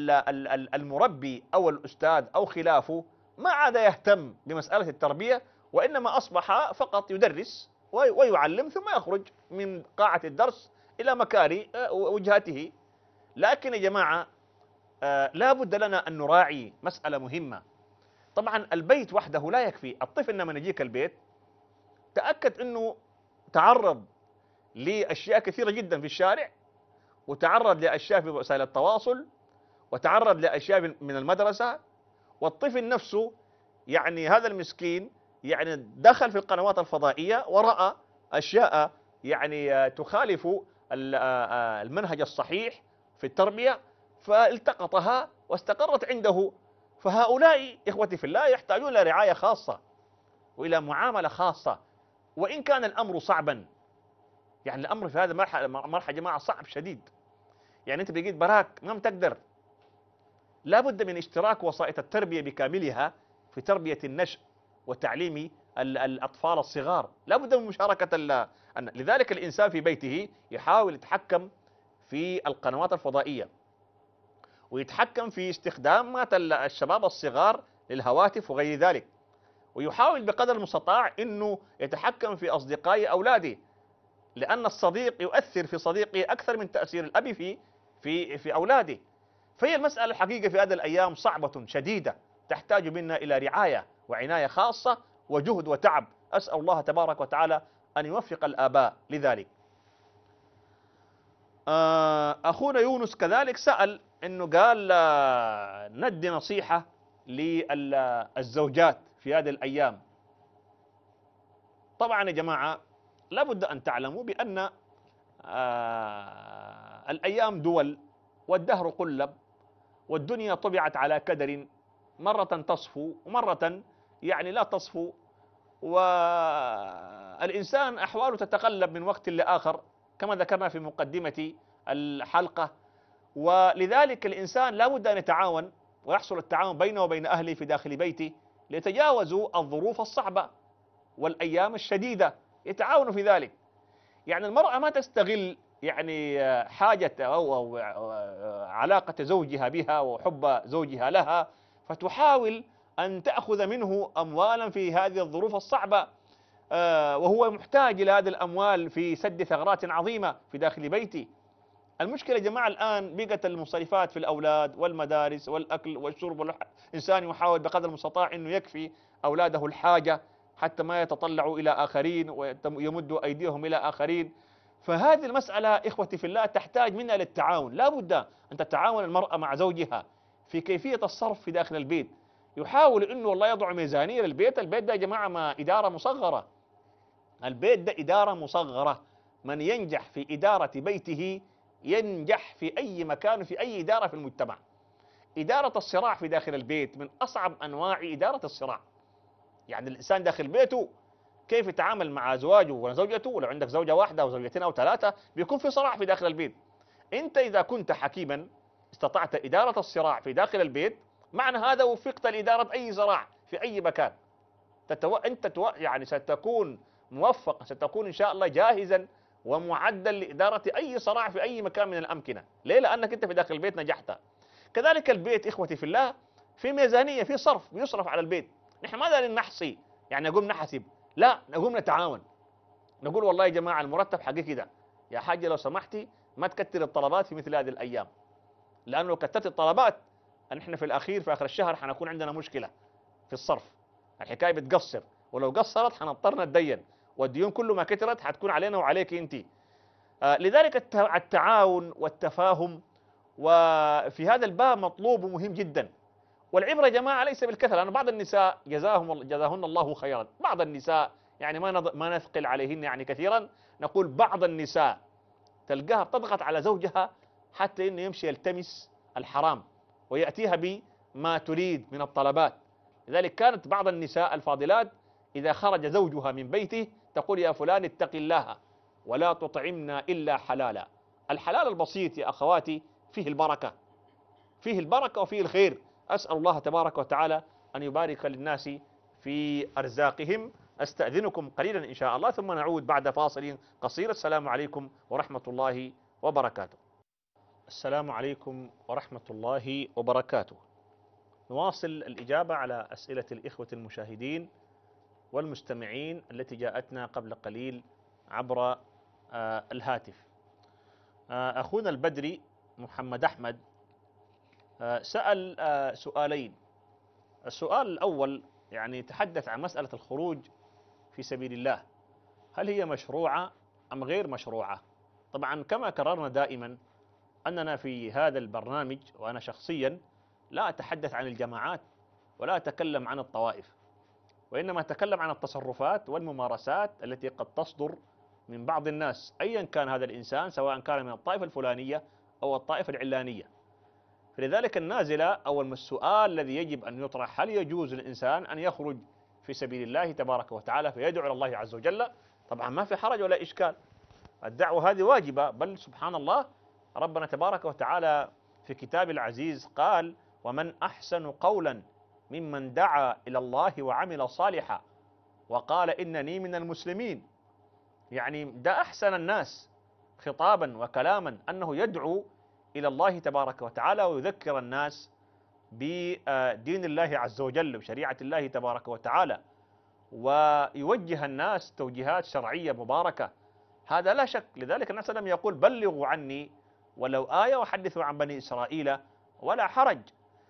المربي أو الأستاذ أو خلافه ما عاد يهتم بمسألة التربية، وإنما أصبح فقط يدرس ويعلم ثم يخرج من قاعة الدرس إلى مكان وجهته. لكن يا جماعة لا بد لنا أن نراعي مسألة مهمة. طبعا البيت وحده لا يكفي. الطفل لما يجيك البيت تأكد أنه تعرض لأشياء كثيرة جدا في الشارع، وتعرض لأشياء في وسائل التواصل، وتعرض لأشياء من المدرسة، والطفل نفسه يعني هذا المسكين يعني دخل في القنوات الفضائية ورأى أشياء يعني تخالف المنهج الصحيح في التربية فالتقطها واستقرت عنده. فهؤلاء إخوتي في الله يحتاجون إلى رعاية خاصة وإلى معاملة خاصة، وإن كان الأمر صعبا. يعني الأمر في هذا المرحلة مرحلة جماعة صعب شديد، يعني أنت بقيت براك ما بتقدر. لا بد من اشتراك وسائط التربية بكاملها في تربية النشء وتعليم الأطفال الصغار، لا بد من مشاركة. لذلك الإنسان في بيته يحاول يتحكم في القنوات الفضائية، ويتحكم في استخدامات الشباب الصغار للهواتف وغير ذلك، ويحاول بقدر المستطاع أنه يتحكم في أصدقاء أولاده، لأن الصديق يؤثر في صديقه أكثر من تأثير الأب في في في أولاده. فهي المسألة الحقيقة في هذه الأيام صعبة شديدة، تحتاج منا إلى رعاية وعناية خاصة وجهد وتعب. أسأل الله تبارك وتعالى أن يوفق الآباء لذلك. أخونا يونس كذلك سأل أنه قال ندي نصيحة للزوجات في هذه الأيام. طبعا يا جماعة لابد أن تعلموا بأن الأيام دول والدهر قلب، والدنيا طبعت على كدر، مرة تصفو ومرة يعني لا تصفو، والإنسان أحواله تتقلب من وقت لآخر كما ذكرنا في مقدمة الحلقة. ولذلك الإنسان لا بد أن يتعاون ويحصل التعاون بينه وبين أهله في داخل بيته ليتجاوزوا الظروف الصعبة والأيام الشديدة، يتعاونوا في ذلك. يعني المرأة ما تستغل يعني حاجة أو علاقة زوجها بها وحب زوجها لها فتحاول أن تأخذ منه أموالا في هذه الظروف الصعبة، وهو محتاج إلى هذه الأموال في سد ثغرات عظيمة في داخل بيته. المشكلة يا جماعة الآن بقت المصاريفات في الأولاد والمدارس والأكل والشرب، الإنسان يحاول بقدر المستطاع أنه يكفي أولاده الحاجة حتى ما يتطلعوا إلى آخرين ويمدوا أيديهم إلى آخرين. فهذه المسألة إخوتي في الله تحتاج منا للتعاون. لا بد أن تتعاون المرأة مع زوجها في كيفية الصرف في داخل البيت، يحاول أنه والله يضع ميزانية للبيت. البيت ده يا جماعة ما إدارة مصغرة، البيت ده إدارة مصغرة. من ينجح في إدارة بيته ينجح في أي مكان في أي إدارة في المجتمع. إدارة الصراع في داخل البيت من أصعب أنواع إدارة الصراع. يعني الإنسان داخل بيته كيف يتعامل مع زواجه وزوجته، ولو عندك زوجة واحدة أو زوجتين أو ثلاثة بيكون في صراع في داخل البيت. أنت إذا كنت حكيما استطعت إدارة الصراع في داخل البيت، معنى هذا وفقت لإدارة أي صراع في أي مكان. تتو... أنت تو... يعني ستكون موفق، ستكون إن شاء الله جاهزا ومعدا لإدارة أي صراع في أي مكان من الأمكنة. ليه؟ لأنك أنت في داخل البيت نجحت. كذلك البيت إخوتي في الله في ميزانية، في صرف بيصرف على البيت. نحن ماذا نحصي يعني نقوم نحسب؟ لا، نقوم نتعاون، نقول والله يا جماعة المرتب حقي كده، يا حاجة لو سمحتي ما تكتر الطلبات في مثل هذه الأيام، لأنه لو كترت الطلبات نحن في الأخير في آخر الشهر حنكون عندنا مشكلة في الصرف، الحكاية بتقصر، ولو قصرت حنضطر نتدين، والديون كل ما كترت حتكون علينا وعليك أنت. آه لذلك التعاون والتفاهم وفي هذا الباب مطلوب ومهم جدا. والعبرة يا جماعة ليس بالكثرة، لأن بعض النساء جزاهم جزاهن الله خيرا، بعض النساء يعني ما ما نثقل عليهن يعني كثيرا، نقول بعض النساء تلقاها تضغط على زوجها حتى انه يمشي يلتمس الحرام ويأتيها بما تريد من الطلبات. لذلك كانت بعض النساء الفاضلات إذا خرج زوجها من بيته تقول يا فلان اتق الله ولا تطعمنا إلا حلالا. الحلال البسيط يا أخواتي فيه البركة، فيه البركة وفيه الخير. أسأل الله تبارك وتعالى أن يبارك للناس في أرزاقهم. أستأذنكم قليلا إن شاء الله ثم نعود بعد فاصل قصير. السلام عليكم ورحمة الله وبركاته. السلام عليكم ورحمة الله وبركاته. نواصل الإجابة على أسئلة الإخوة المشاهدين والمستمعين التي جاءتنا قبل قليل عبر آه الهاتف. آه أخونا البدري محمد أحمد آه سأل آه سؤالين. السؤال الأول يعني تحدث عن مسألة الخروج في سبيل الله، هل هي مشروعة أم غير مشروعة؟ طبعا كما كررنا دائما أننا في هذا البرنامج وأنا شخصيا لا أتحدث عن الجماعات ولا أتكلم عن الطوائف، وإنما أتكلم عن التصرفات والممارسات التي قد تصدر من بعض الناس أيا كان هذا الإنسان، سواء كان من الطائفة الفلانية أو الطائفة العلانية. فلذلك النازلة أو السؤال الذي يجب أن يطرح، هل يجوز للإنسان أن يخرج في سبيل الله تبارك وتعالى فيدعو إلى الله عز وجل؟ طبعا ما في حرج ولا إشكال، الدعوة هذه واجبة، بل سبحان الله ربنا تبارك وتعالى في كتاب العزيز قال ومن أحسن قولا ممن دعا إلى الله وعمل صالحا وقال إنني من المسلمين. يعني ده أحسن الناس خطابا وكلاما أنه يدعو إلى الله تبارك وتعالى ويذكر الناس بدين الله عز وجل وشريعة الله تبارك وتعالى، ويوجه الناس توجيهات شرعية مباركة، هذا لا شك. لذلك النبي صلى الله عليه وسلم يقول بلغوا عني ولو آية وحدثوا عن بني إسرائيل ولا حرج.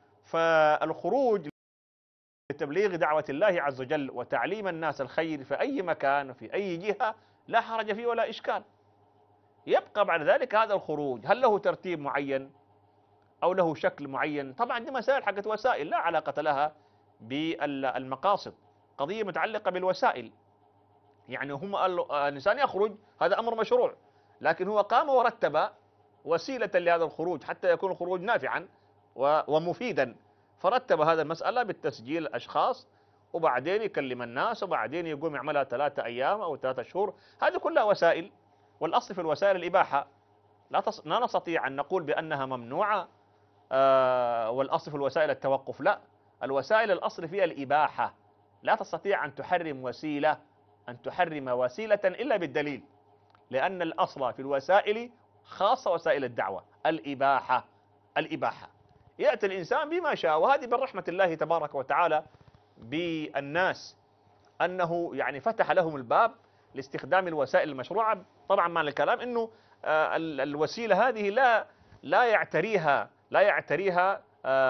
فالخروج لتبليغ دعوة الله عز وجل وتعليم الناس الخير في أي مكان وفي أي جهة لا حرج فيه ولا إشكال. يبقى بعد ذلك هذا الخروج هل له ترتيب معين أو له شكل معين؟ طبعا دي مسائل حقت وسائل لا علاقة لها بالمقاصد، قضية متعلقة بالوسائل. يعني هم الإنسان يخرج هذا أمر مشروع، لكن هو قام ورتب وسيلة لهذا الخروج حتى يكون الخروج نافعا ومفيدا، فرتب هذا المسألة بالتسجيل الأشخاص وبعدين يكلم الناس وبعدين يقوم يعملها ثلاثة أيام أو ثلاثة شهور. هذه كلها وسائل، والأصل في الوسائل الإباحة، لا, تص... لا نستطيع أن نقول بأنها ممنوعة آه والأصل في الوسائل التوقف، لا، الوسائل الأصل فيها الإباحة، لا تستطيع أن تحرم وسيلة أن تحرم وسيلة إلا بالدليل، لأن الأصل في الوسائل خاصة وسائل الدعوة الإباحة. الإباحة يأتي الإنسان بما شاء، وهذه من رحمة الله تبارك وتعالى بالناس أنه يعني فتح لهم الباب لاستخدام الوسائل المشروعة. طبعا معنى الكلام أنه آه الوسيلة هذه لا لا يعتريها لا يعتريها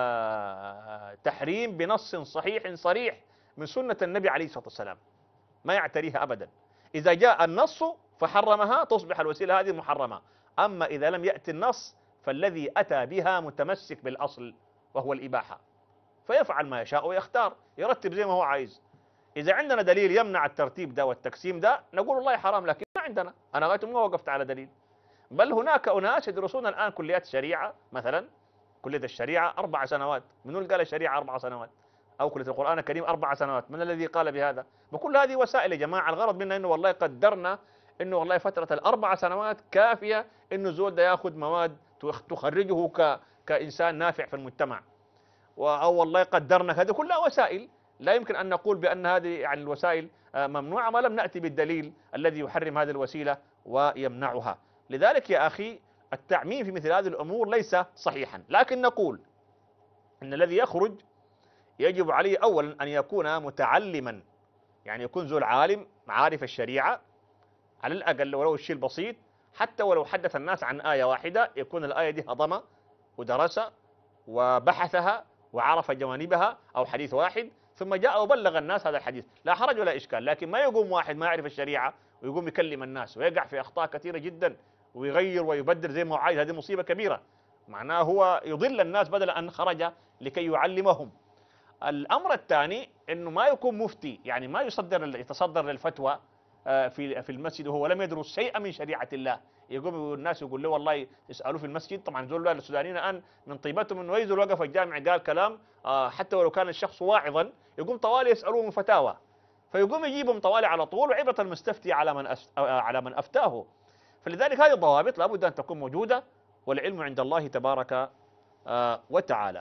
آه تحريم بنص صحيح صريح من سنة النبي عليه الصلاة والسلام، ما يعتريها أبدا. إذا جاء النص فحرمها تصبح الوسيلة هذه محرمة، أما إذا لم يأتي النص فالذي أتى بها متمسك بالأصل وهو الإباحة، فيفعل ما يشاء ويختار يرتب زي ما هو عايز. إذا عندنا دليل يمنع الترتيب ده والتقسيم ده نقول والله حرام، لكن ما عندنا، أنا لغاية ما وقفت على دليل. بل هناك أناس يدرسون الآن كليات الشريعة، مثلا كلية الشريعة أربع سنوات، من اللي قال الشريعة أربع سنوات؟ أو كلية القرآن الكريم أربع سنوات، من الذي قال بهذا؟ بكل هذه وسائل يا جماعة، الغرض منها أنه والله قدرنا انه والله فتره الاربع سنوات كافيه انه زول ده ياخذ مواد تخرجه ك كانسان نافع في المجتمع، او والله قدرنا. هذه كلها وسائل، لا يمكن ان نقول بان هذه يعني الوسائل ممنوعه ما لم ناتي بالدليل الذي يحرم هذه الوسيله ويمنعها. لذلك يا اخي التعميم في مثل هذه الامور ليس صحيحا، لكن نقول ان الذي يخرج يجب عليه اولا ان يكون متعلما، يعني يكون ذو العالم عارف الشريعه على الاقل ولو الشيء البسيط، حتى ولو حدث الناس عن ايه واحده يكون الايه دي هضمها ودرس وبحثها وعرف جوانبها، او حديث واحد ثم جاء وبلغ الناس هذا الحديث، لا حرج ولا اشكال. لكن ما يقوم واحد ما يعرف الشريعه ويقوم يكلم الناس ويقع في اخطاء كثيره جدا ويغير ويبدل زي ما هو عايز، هذه مصيبه كبيره، معناه هو يضل الناس بدل ان خرج لكي يعلمهم. الامر الثاني انه ما يكون مفتي، يعني ما يصدر يتصدر للفتوى في في المسجد وهو لم يدرس شيئا من شريعه الله، يقوم الناس يقول له والله يسالوه في المسجد. طبعا زول السودانيين الان من طيبتهم انه يزول وقف الجامع قال كلام حتى ولو كان الشخص واعظا يقوم طوالي يسالوه فتاوى، فيقوم يجيبهم طوالي على طول، وعبره المستفتي على من على من افتاه. فلذلك هذه الضوابط لابد ان تكون موجوده، والعلم عند الله تبارك وتعالى.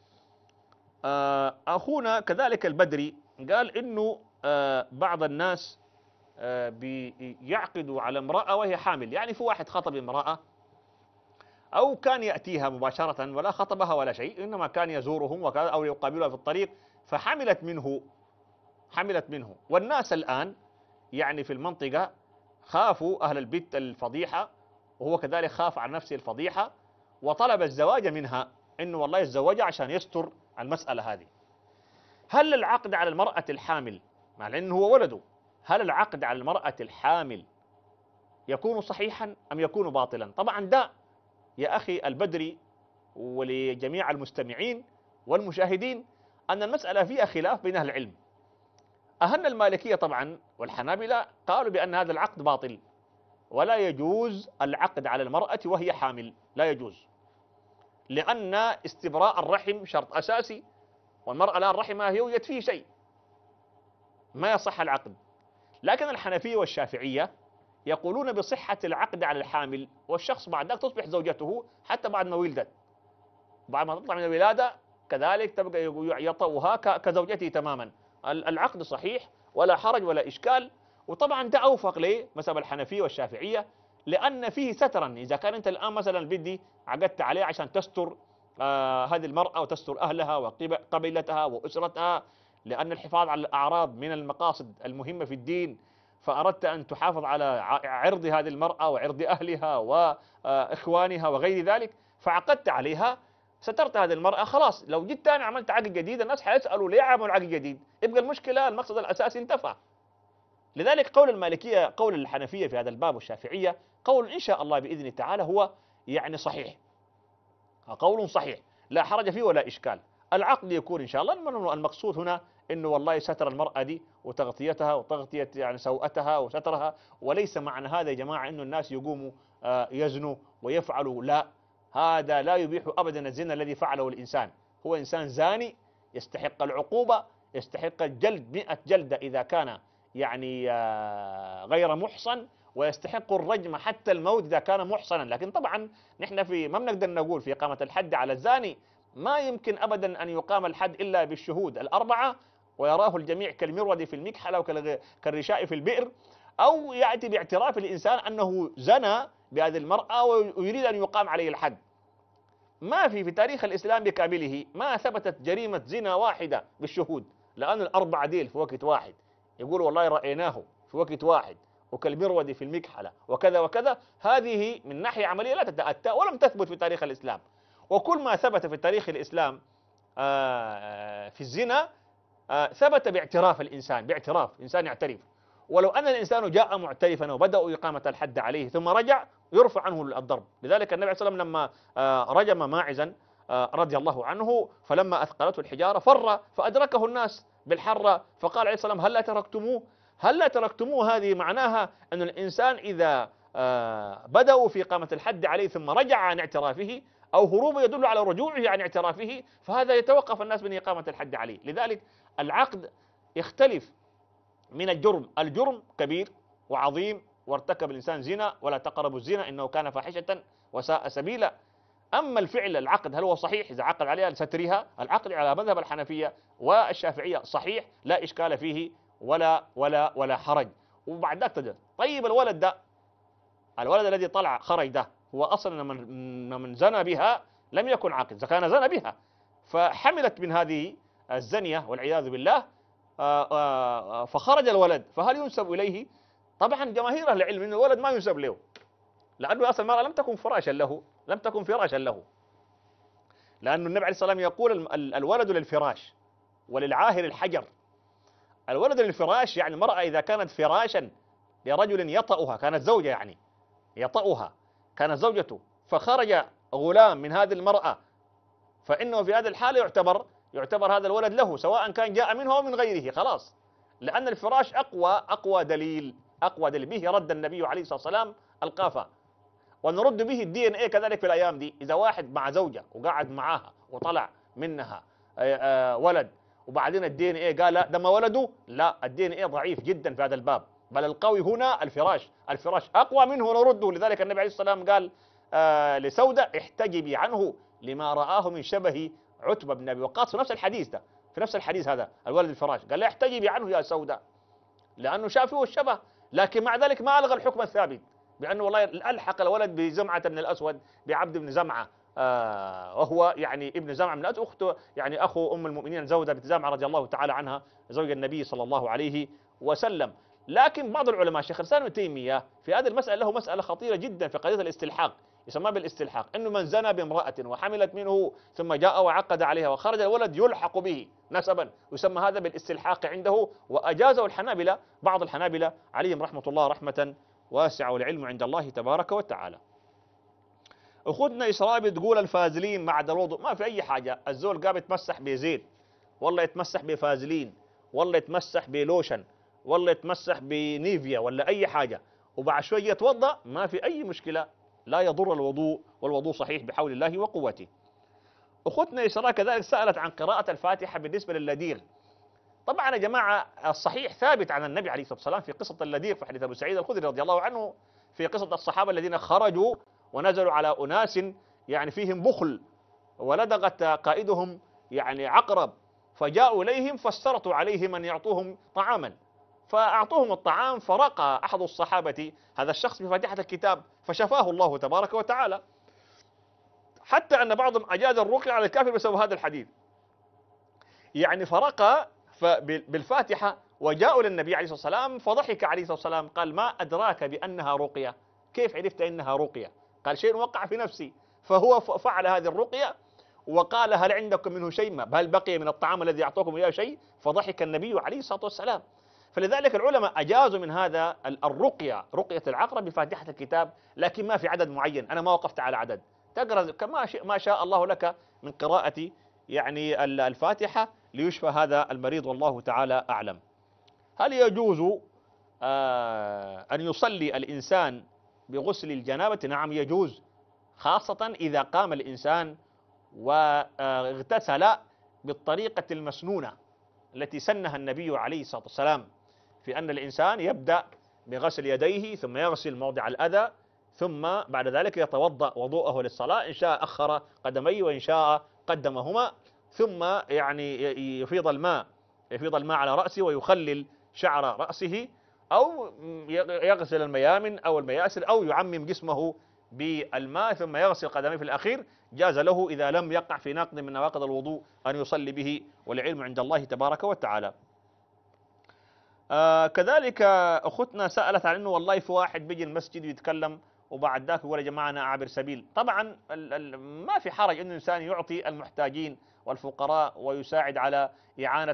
اخونا كذلك البدري قال انه بعض الناس بيعقدوا على امرأة وهي حامل، يعني في واحد خطب امرأة أو كان يأتيها مباشرة ولا خطبها ولا شيء، إنما كان يزورهم وكذا أو يقابلها في الطريق، فحملت منه حملت منه والناس الآن يعني في المنطقة خافوا أهل البيت الفضيحة، وهو كذلك خاف عن نفسه الفضيحة وطلب الزواج منها، إنه والله يتزوجها عشان يستر المسألة هذه. هل العقد على المرأة الحامل مع أنه هو ولده، هل العقد على المرأة الحامل يكون صحيحا أم يكون باطلا؟ طبعا ده يا أخي البدري ولجميع المستمعين والمشاهدين أن المسألة فيها خلاف بين أهل العلم. أهل المالكية طبعا والحنابلة قالوا بأن هذا العقد باطل ولا يجوز العقد على المرأة وهي حامل، لا يجوز، لأن استبراء الرحم شرط أساسي، والمرأة لا الرحم هي يوجد فيه شيء، ما يصح العقد. لكن الحنفية والشافعية يقولون بصحة العقد على الحامل، والشخص بعد ذلك تصبح زوجته حتى بعد ما ولدت، بعد ما تطلع من الولادة كذلك تبقى يطوها كزوجته تماما. العقد صحيح ولا حرج ولا إشكال. وطبعا ده أوفق ليه مذهب الحنفية والشافعية، لأن فيه سترا. إذا كان أنت الآن مثلا بدي عقدت عليه عشان تستر آه هذه المرأة وتستر أهلها وقبيلتها وأسرتها، لأن الحفاظ على الأعراض من المقاصد المهمة في الدين، فأردت أن تحافظ على عرض هذه المرأة وعرض أهلها وإخوانها وغير ذلك، فعقدت عليها سترت هذه المرأة. خلاص لو جيت تاني عملت عقد جديد الناس حيسألوا ليه عملوا عقد جديد، يبقى المشكلة المقصد الأساسي انتفى. لذلك قول المالكية قول الحنفية في هذا الباب والشافعية قول إن شاء الله بإذن تعالى هو يعني صحيح، قول صحيح لا حرج فيه ولا إشكال. العقد يكون إن شاء الله، المقصود هنا إنه والله ستر المرأة دي وتغطيتها وتغطية يعني سوءتها وسترها، وليس معنى هذا يا جماعة إنه الناس يقوموا يزنوا ويفعلوا، لا، هذا لا يبيح أبدا الزنا الذي فعله الإنسان. هو إنسان زاني يستحق العقوبة، يستحق الجلد مئة جلدة إذا كان يعني غير محصن، ويستحق الرجم حتى الموت إذا كان محصنا. لكن طبعا نحن في ما بنقدر نقول في إقامة الحد على الزاني، ما يمكن أبدا أن يقام الحد إلا بالشهود الأربعة، ويراه الجميع كالمرود في المكحلة وكالرشاء في البئر، أو يأتي باعتراف الإنسان أنه زنى بهذه المرأة ويريد أن يقام عليه الحد. ما في في تاريخ الإسلام بكامله ما ثبتت جريمة زنا واحدة بالشهود، لأن الأربعة ديل في وقت واحد يقول والله رأيناه في وقت واحد وكالمرود في المكحلة وكذا وكذا، هذه من ناحية عملية لا تتأتى ولم تثبت في تاريخ الإسلام. وكل ما ثبت في تاريخ الإسلام في الزنا ثبت باعتراف الإنسان، باعتراف إنسان يعترف. ولو أن الإنسان جاء معترفا وبدأوا إقامة الحد عليه ثم رجع يرفع عنه الضرب. لذلك النبي صلى الله عليه وسلم لما رجم ماعزا رضي الله عنه فلما أثقلته الحجارة فر فأدركه الناس بالحرة، فقال عليه الصلاة والسلام هل لا تركتموه هل لا تركتموه هذه معناها أن الإنسان إذا بدأوا في إقامة الحد عليه ثم رجع عن اعترافه أو هروبه يدل على رجوعه عن اعترافه، فهذا يتوقف الناس من إقامة الحد عليه. لذلك العقد يختلف من الجرم، الجرم كبير وعظيم وارتكب الإنسان زنا ولا تقربوا الزنا إنه كان فاحشة وساء سبيلا. أما الفعل العقد هل هو صحيح؟ إذا عقد عليها لسترها، العقد على مذهب الحنفية والشافعية صحيح لا إشكال فيه ولا ولا ولا حرج. وبعد ذلك تجد طيب الولد ده، الولد الذي طلع خرج ده هو أصلا من من زنى بها لم يكن عاقل، إذا كان زنى بها فحملت من هذه الزنية والعياذ بالله فخرج الولد، فهل ينسب إليه؟ طبعا جماهير أهل العلم أن الولد ما ينسب له، لأنه أصلا المرأة لم تكن فراشا له، لم تكن فراشا له، لأن النبي عليه الصلاة والسلام يقول الولد للفراش وللعاهر الحجر. الولد للفراش يعني المرأة إذا كانت فراشا لرجل يطأها، كانت زوجة يعني يطأها، كانت زوجته، فخرج غلام من هذه المرأة، فإنه في هذه الحالة يعتبر يعتبر هذا الولد له، سواء كان جاء منه أو من غيره، خلاص، لأن الفراش أقوى أقوى دليل أقوى دليل به رد النبي عليه الصلاة والسلام القافة، ونرد به الدي ان ايه كذلك في الأيام دي. إذا واحد مع زوجة وقعد معاها وطلع منها ولد وبعدين الدي ان ايه قال لا ده ما ولده، لا، الدي ان ايه ضعيف جدا في هذا الباب، بل القوي هنا الفراش، الفراش أقوى منه ونرده. لذلك النبي عليه الصلاة والسلام قال آه لسودة احتجبي عنه لما رآه من شبه عتبة بن أبي وقاص، في نفس الحديث ده، في نفس الحديث هذا الولد الفراش قال لا احتجبي عنه يا سودة، لأنه شاف فيه الشبه، لكن مع ذلك ما ألغى الحكم الثابت بأنه والله ألحق الولد بزمعة بن الأسود بعبد بن زمعة، آه وهو يعني ابن زمعة من الأسود، أخته يعني أخو أم المؤمنين زودة بنت زمعة رضي الله تعالى عنها زوج النبي صلى الله عليه وسلم. لكن بعض العلماء شيخ الإسلام ابن تيمية في هذه المسألة له مسألة خطيرة جدا في قضية الاستلحاق، يسمى بالاستلحاق، انه من زنى بامرأة وحملت منه ثم جاء وعقد عليها وخرج الولد يلحق به نسبا، يسمى هذا بالاستلحاق عنده، واجازه الحنابلة، بعض الحنابلة عليهم رحمة الله رحمة واسعة، والعلم عند الله تبارك وتعالى. اخوتنا اسراء بتقول الفازلين مع الوضوء ما في اي حاجة، الزول قام يتمسح بزيت، والله يتمسح بفازلين، والله يتمسح بلوشن، والله يتمسح بنيفيا ولا اي حاجة، وبعد شوية يتوضأ ما في اي مشكلة، لا يضر الوضوء، والوضوء صحيح بحول الله وقوته. أخوتنا إسراء كذلك سألت عن قراءة الفاتحة بالنسبة للدير. طبعا يا جماعة الصحيح ثابت عن النبي عليه الصلاة والسلام في قصة اللدير في حديث أبو سعيد الخدري رضي الله عنه، في قصة الصحابة الذين خرجوا ونزلوا على أناس يعني فيهم بخل ولدغت قائدهم يعني عقرب، فجاءوا إليهم فاشترطوا عليهم أن يعطوهم طعاما، فأعطوهم الطعام، فرقى أحد الصحابة هذا الشخص بفاتحة الكتاب فشفاه الله تبارك وتعالى، حتى أن بعضهم أجاز الرقية على الكافر بسبب هذا الحديث، يعني فرقى بالفاتحة وجاءوا للنبي عليه الصلاة والسلام فضحك عليه الصلاة والسلام قال ما أدراك بأنها رقية، كيف عرفت أنها رقية؟ قال شيء وقع في نفسي، فهو فعل هذه الرقية وقال هل عندكم منه شيء، هل بقي من الطعام الذي أعطوكم إياه شيء؟ فضحك النبي عليه الصلاة والسلام. فلذلك العلماء أجازوا من هذا الرقية، رقية العقرب بفاتحة الكتاب، لكن ما في عدد معين، أنا ما وقفت على عدد، تقرأ كما ما شاء الله لك من قراءة يعني الفاتحة ليشفى هذا المريض، والله تعالى أعلم. هل يجوز آه أن يصلي الإنسان بغسل الجنابة؟ نعم يجوز، خاصة إذا قام الإنسان واغتسل بالطريقة المسنونة التي سنها النبي عليه الصلاة والسلام، في أن الإنسان يبدأ بغسل يديه ثم يغسل موضع الأذى ثم بعد ذلك يتوضأ وضوءه للصلاة، إن شاء أخر قدميه وإن شاء قدمهما، ثم يعني يفيض الماء يفيض الماء على رأسه ويخلل شعر رأسه، أو يغسل الميامن أو المياسر، أو يعمم جسمه بالماء ثم يغسل قدميه في الأخير، جاز له إذا لم يقع في ناقض من نواقض الوضوء أن يصلي به، والعلم عند الله تبارك وتعالى. آه كذلك أختنا سألت عن أنه والله في واحد بيجي المسجد ويتكلم وبعد ذاك يقول يا جماعة أنا عابر سبيل. طبعا ما في حرج أن الإنسان يعطي المحتاجين والفقراء ويساعد على إعانة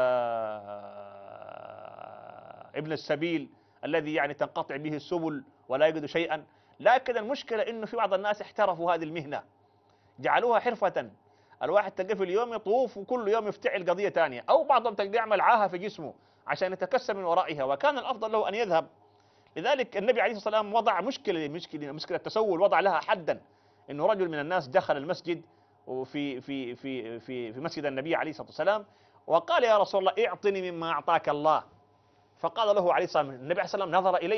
آه ابن السبيل الذي يعني تنقطع به السبل ولا يجد شيئا، لكن المشكلة أنه في بعض الناس احترفوا هذه المهنة، جعلوها حرفة، الواحد تلقى في اليوم يطوف وكل يوم يفتعل قضية ثانية، أو بعضهم تلقى يعمل عاهة في جسمه عشان يتكسب من ورائها، وكان الأفضل له أن يذهب. لذلك النبي عليه الصلاة والسلام وضع مشكلة مشكلة مشكلة التسول، وضع لها حدا، إنه رجل من الناس دخل المسجد وفي في في في في مسجد النبي عليه الصلاة والسلام وقال يا رسول الله اعطني مما أعطاك الله، فقال له عليه الصلاة والسلام، النبي عليه الصلاة والسلام نظر إليه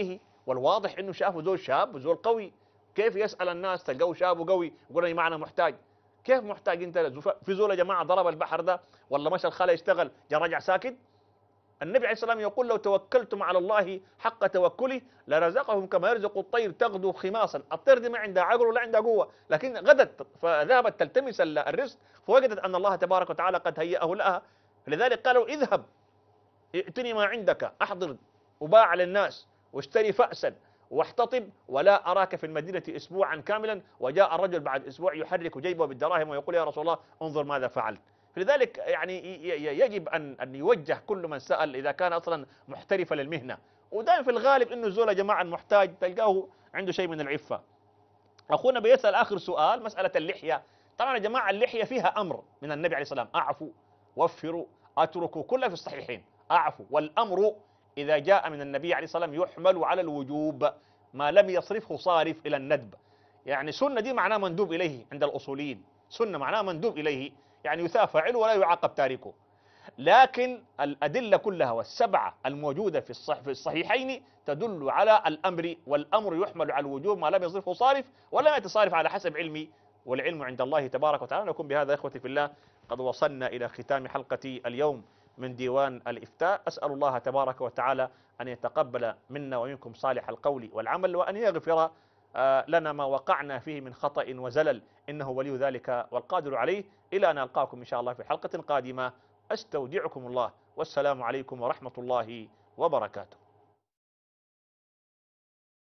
والواضح انه شافوا زول شاب وزول قوي. كيف يسال الناس تلقوا شاب وقوي يقول لي معنا محتاج؟ كيف محتاج انت؟ في زول يا جماعه ضرب البحر ده ولا مشى الخلا يشتغل جا رجع ساكت؟ النبي عليه الصلاه والسلام يقول لو توكلتم على الله حق توكله لرزقهم كما يرزق الطير تغدو خماصا. الطير دي ما عندها عقل ولا عندها قوه، لكن غدت فذهبت تلتمس الرزق فوجدت ان الله تبارك وتعالى قد هيأه لها. لذلك قالوا اذهب ائتني ما عندك، احضر وباع للناس واشتري فأسا واحتطب ولا أراك في المدينة أسبوعا كاملا. وجاء الرجل بعد أسبوع يحرك جيبه بالدراهم ويقول يا رسول الله انظر ماذا فعلت. لذلك يعني يجب أن أن يوجه كل من سأل إذا كان أصلا محترفا للمهنة. ودائما في الغالب إنه الزول يا جماعة المحتاج تلقاه عنده شيء من العفة. أخونا بيسأل آخر سؤال مسألة اللحية. طبعا يا جماعة اللحية فيها أمر من النبي عليه الصلاة والسلام، أعفوا وفروا أتركوا، كلها في الصحيحين. أعفوا، والأمر إذا جاء من النبي عليه الصلاة والسلام يحمل على الوجوب ما لم يصرفه صارف إلى الندب. يعني سنة دي معناه مندوب إليه عند الأصوليين، سنة معناه مندوب إليه يعني يثاب فاعله ولا يعاقب تاركه. لكن الأدلة كلها والسبعة الموجودة في الصح في الصحيحين تدل على الأمر، والأمر يحمل على الوجوب ما لم يصرفه صارف ولا يتصارف على حسب علمي، والعلم عند الله تبارك وتعالى. نكون بهذا إخوتي في الله قد وصلنا إلى ختام حلقة اليوم من ديوان الإفتاء. أسأل الله تبارك وتعالى أن يتقبل منا ومنكم صالح القول والعمل، وأن يغفر لنا ما وقعنا فيه من خطأ وزلل، إنه ولي ذلك والقادر عليه. إلى أن ألقاكم إن شاء الله في حلقة قادمة، أستودعكم الله، والسلام عليكم ورحمة الله وبركاته.